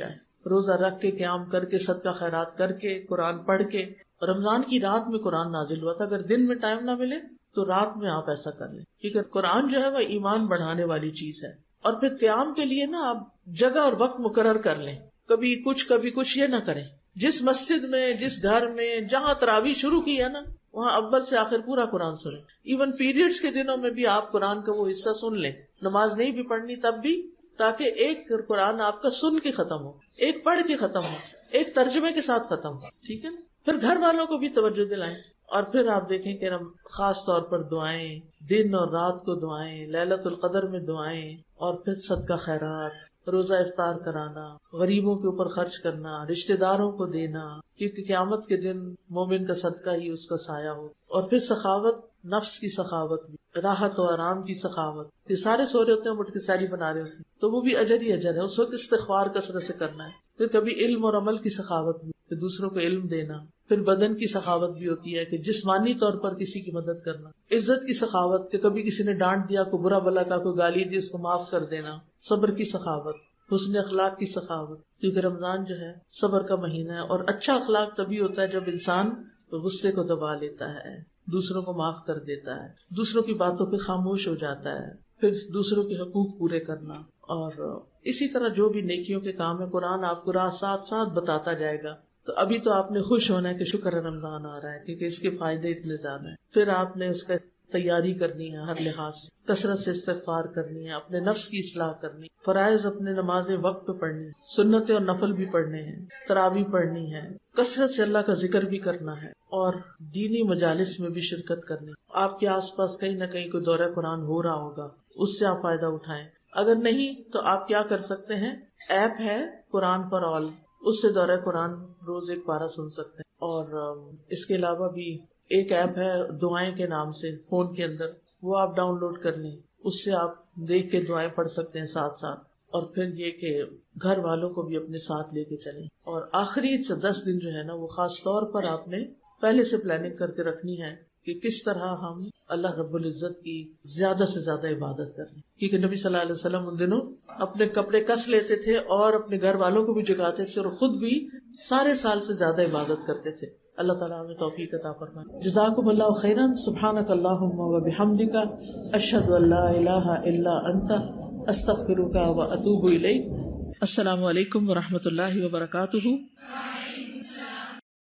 روزہ رکھ کے، قیام کر کے، صدقہ خیرات کر کے، قرآن پڑھ کے. رمضان کی رات میں قرآن نازل ہوا تھا، اگر دن میں ٹائم نہ ملے تو رات میں آپ ایسا کر لیں، کیونکہ قرآن جو ہے وہ ایمان بڑھانے والی چیز ہے. اور پھر قیام کے لیے نا آپ جگہ اور وقت مقرر کر لیں، کبھی کچھ کبھی کچھ یہ نہ کریں. جس مسجد میں، جس گھر میں جہاں تراویح شروع کی ہے نا، وہاں اول سے آخر پورا قرآن سنیں. ایون پیریڈز کے دنوں میں بھی آپ قرآن کا وہ حصہ سن لیں، نماز نہیں بھی پڑھنی تب بھی، تاکہ ایک قرآن آپ کا سن کے ختم ہو، ایک پڑھ کے ختم ہو، ایک ترجمے کے ساتھ ختم ہو. ٹھیک ہے نا؟ پھر گھر والوں کو بھی توجہ دلائیں. اور پھر آپ دیکھیں کہ خاص طور پر دعائیں، دن اور رات کو دعائیں، لیلۃ القدر میں دعائیں، اور پھر صدقہ خیرات، روزہ افطار کرانا، غریبوں کے اوپر خرچ کرنا، رشتہ داروں کو دینا، کیونکہ قیامت کے دن مومن کا صدقہ ہی اس کا سایہ ہو. اور پھر سخاوت، نفس کی سخاوت بھی، راحت و آرام کی سخاوت. یہ سارے سو رہے ہوتے ہیں، اٹھ کے ساری بنا رہے ہوتے ہیں، تو وہ بھی اجر ہی اجر ہے. اس وقت استغفار کثرت سے کرنا ہے. پھر کبھی علم اور عمل کی سخاوت بھی، کہ دوسروں کو علم دینا. پھر بدن کی سخاوت بھی ہوتی ہے کہ جسمانی طور پر کسی کی مدد کرنا. عزت کی سخاوت کہ کبھی کسی نے ڈانٹ دیا، کوئی برا بلا کا، کوئی گالی دی، اس کو معاف کر دینا. صبر کی سخاوت، حسن اخلاق کی سخاوت، کیونکہ رمضان جو ہے صبر کا مہینہ ہے. اور اچھا اخلاق تبھی ہوتا ہے جب انسان غصے کو دبا لیتا ہے، دوسروں کو معاف کر دیتا ہے، دوسروں کی باتوں پہ خاموش ہو جاتا ہے. پھر دوسروں کے حقوق پورے کرنا. اور اسی طرح جو بھی نیکیوں کے کام ہے، قرآن آپ کو راہ ساتھ ساتھ بتاتا جائے گا. تو ابھی تو آپ نے خوش ہونا ہے کہ شکر ہے رمضان آ رہا ہے، کیونکہ اس کے فائدے اتنے زیادہ ہیں. پھر آپ نے اس کا تیاری کرنی ہے، ہر لحاظ سے کثرت سے استغفار کرنی ہے، اپنے نفس کی اصلاح کرنی، فرائض اپنے نمازیں وقت پہ پڑھنی، سنتیں اور نفل بھی پڑھنے ہیں، تراویح پڑھنی ہے، کثرت سے اللہ کا ذکر بھی کرنا ہے، اور دینی مجالس میں بھی شرکت کرنی. آپ کے آس پاس کہیں نہ کہیں کوئی دورہ قرآن ہو رہا ہوگا، اس سے آپ فائدہ اٹھائیں. اگر نہیں تو آپ کیا کر سکتے ہیں، ایپ ہے قرآن فار آل، اس سے دورہ قرآن روز ایک پارہ سن سکتے ہیں. اور اس کے علاوہ بھی ایک ایپ ہے دعائیں کے نام سے فون کے اندر، وہ آپ ڈاؤن لوڈ کر لیں، اس سے آپ دیکھ کے دعائیں پڑھ سکتے ہیں ساتھ ساتھ. اور پھر یہ کہ گھر والوں کو بھی اپنے ساتھ لے کے چلیں. اور آخری دس دن جو ہے نا، وہ خاص طور پر آپ نے پہلے سے پلاننگ کر کے رکھنی ہے کہ کس طرح ہم اللہ رب العزت کی زیادہ سے زیادہ عبادت کریں. کیونکہ نبی صلی اللہ علیہ وسلم ان دنوں اپنے کپڑے کس لیتے تھے اور اپنے گھر والوں کو بھی جگاتے تھے، اور خود بھی سارے سال سے زیادہ عبادت کرتے تھے. اللہ تعالیٰ ہمیں توفیق عطا فرمائے. جزاکم اللہ خیرا. سبحانک اللہم و بحمدک، اشہد ان لا الہ الا انت، استغفرک و اتوب الیک. السلام علیکم و رحمۃ اللہ وبرکاتہ.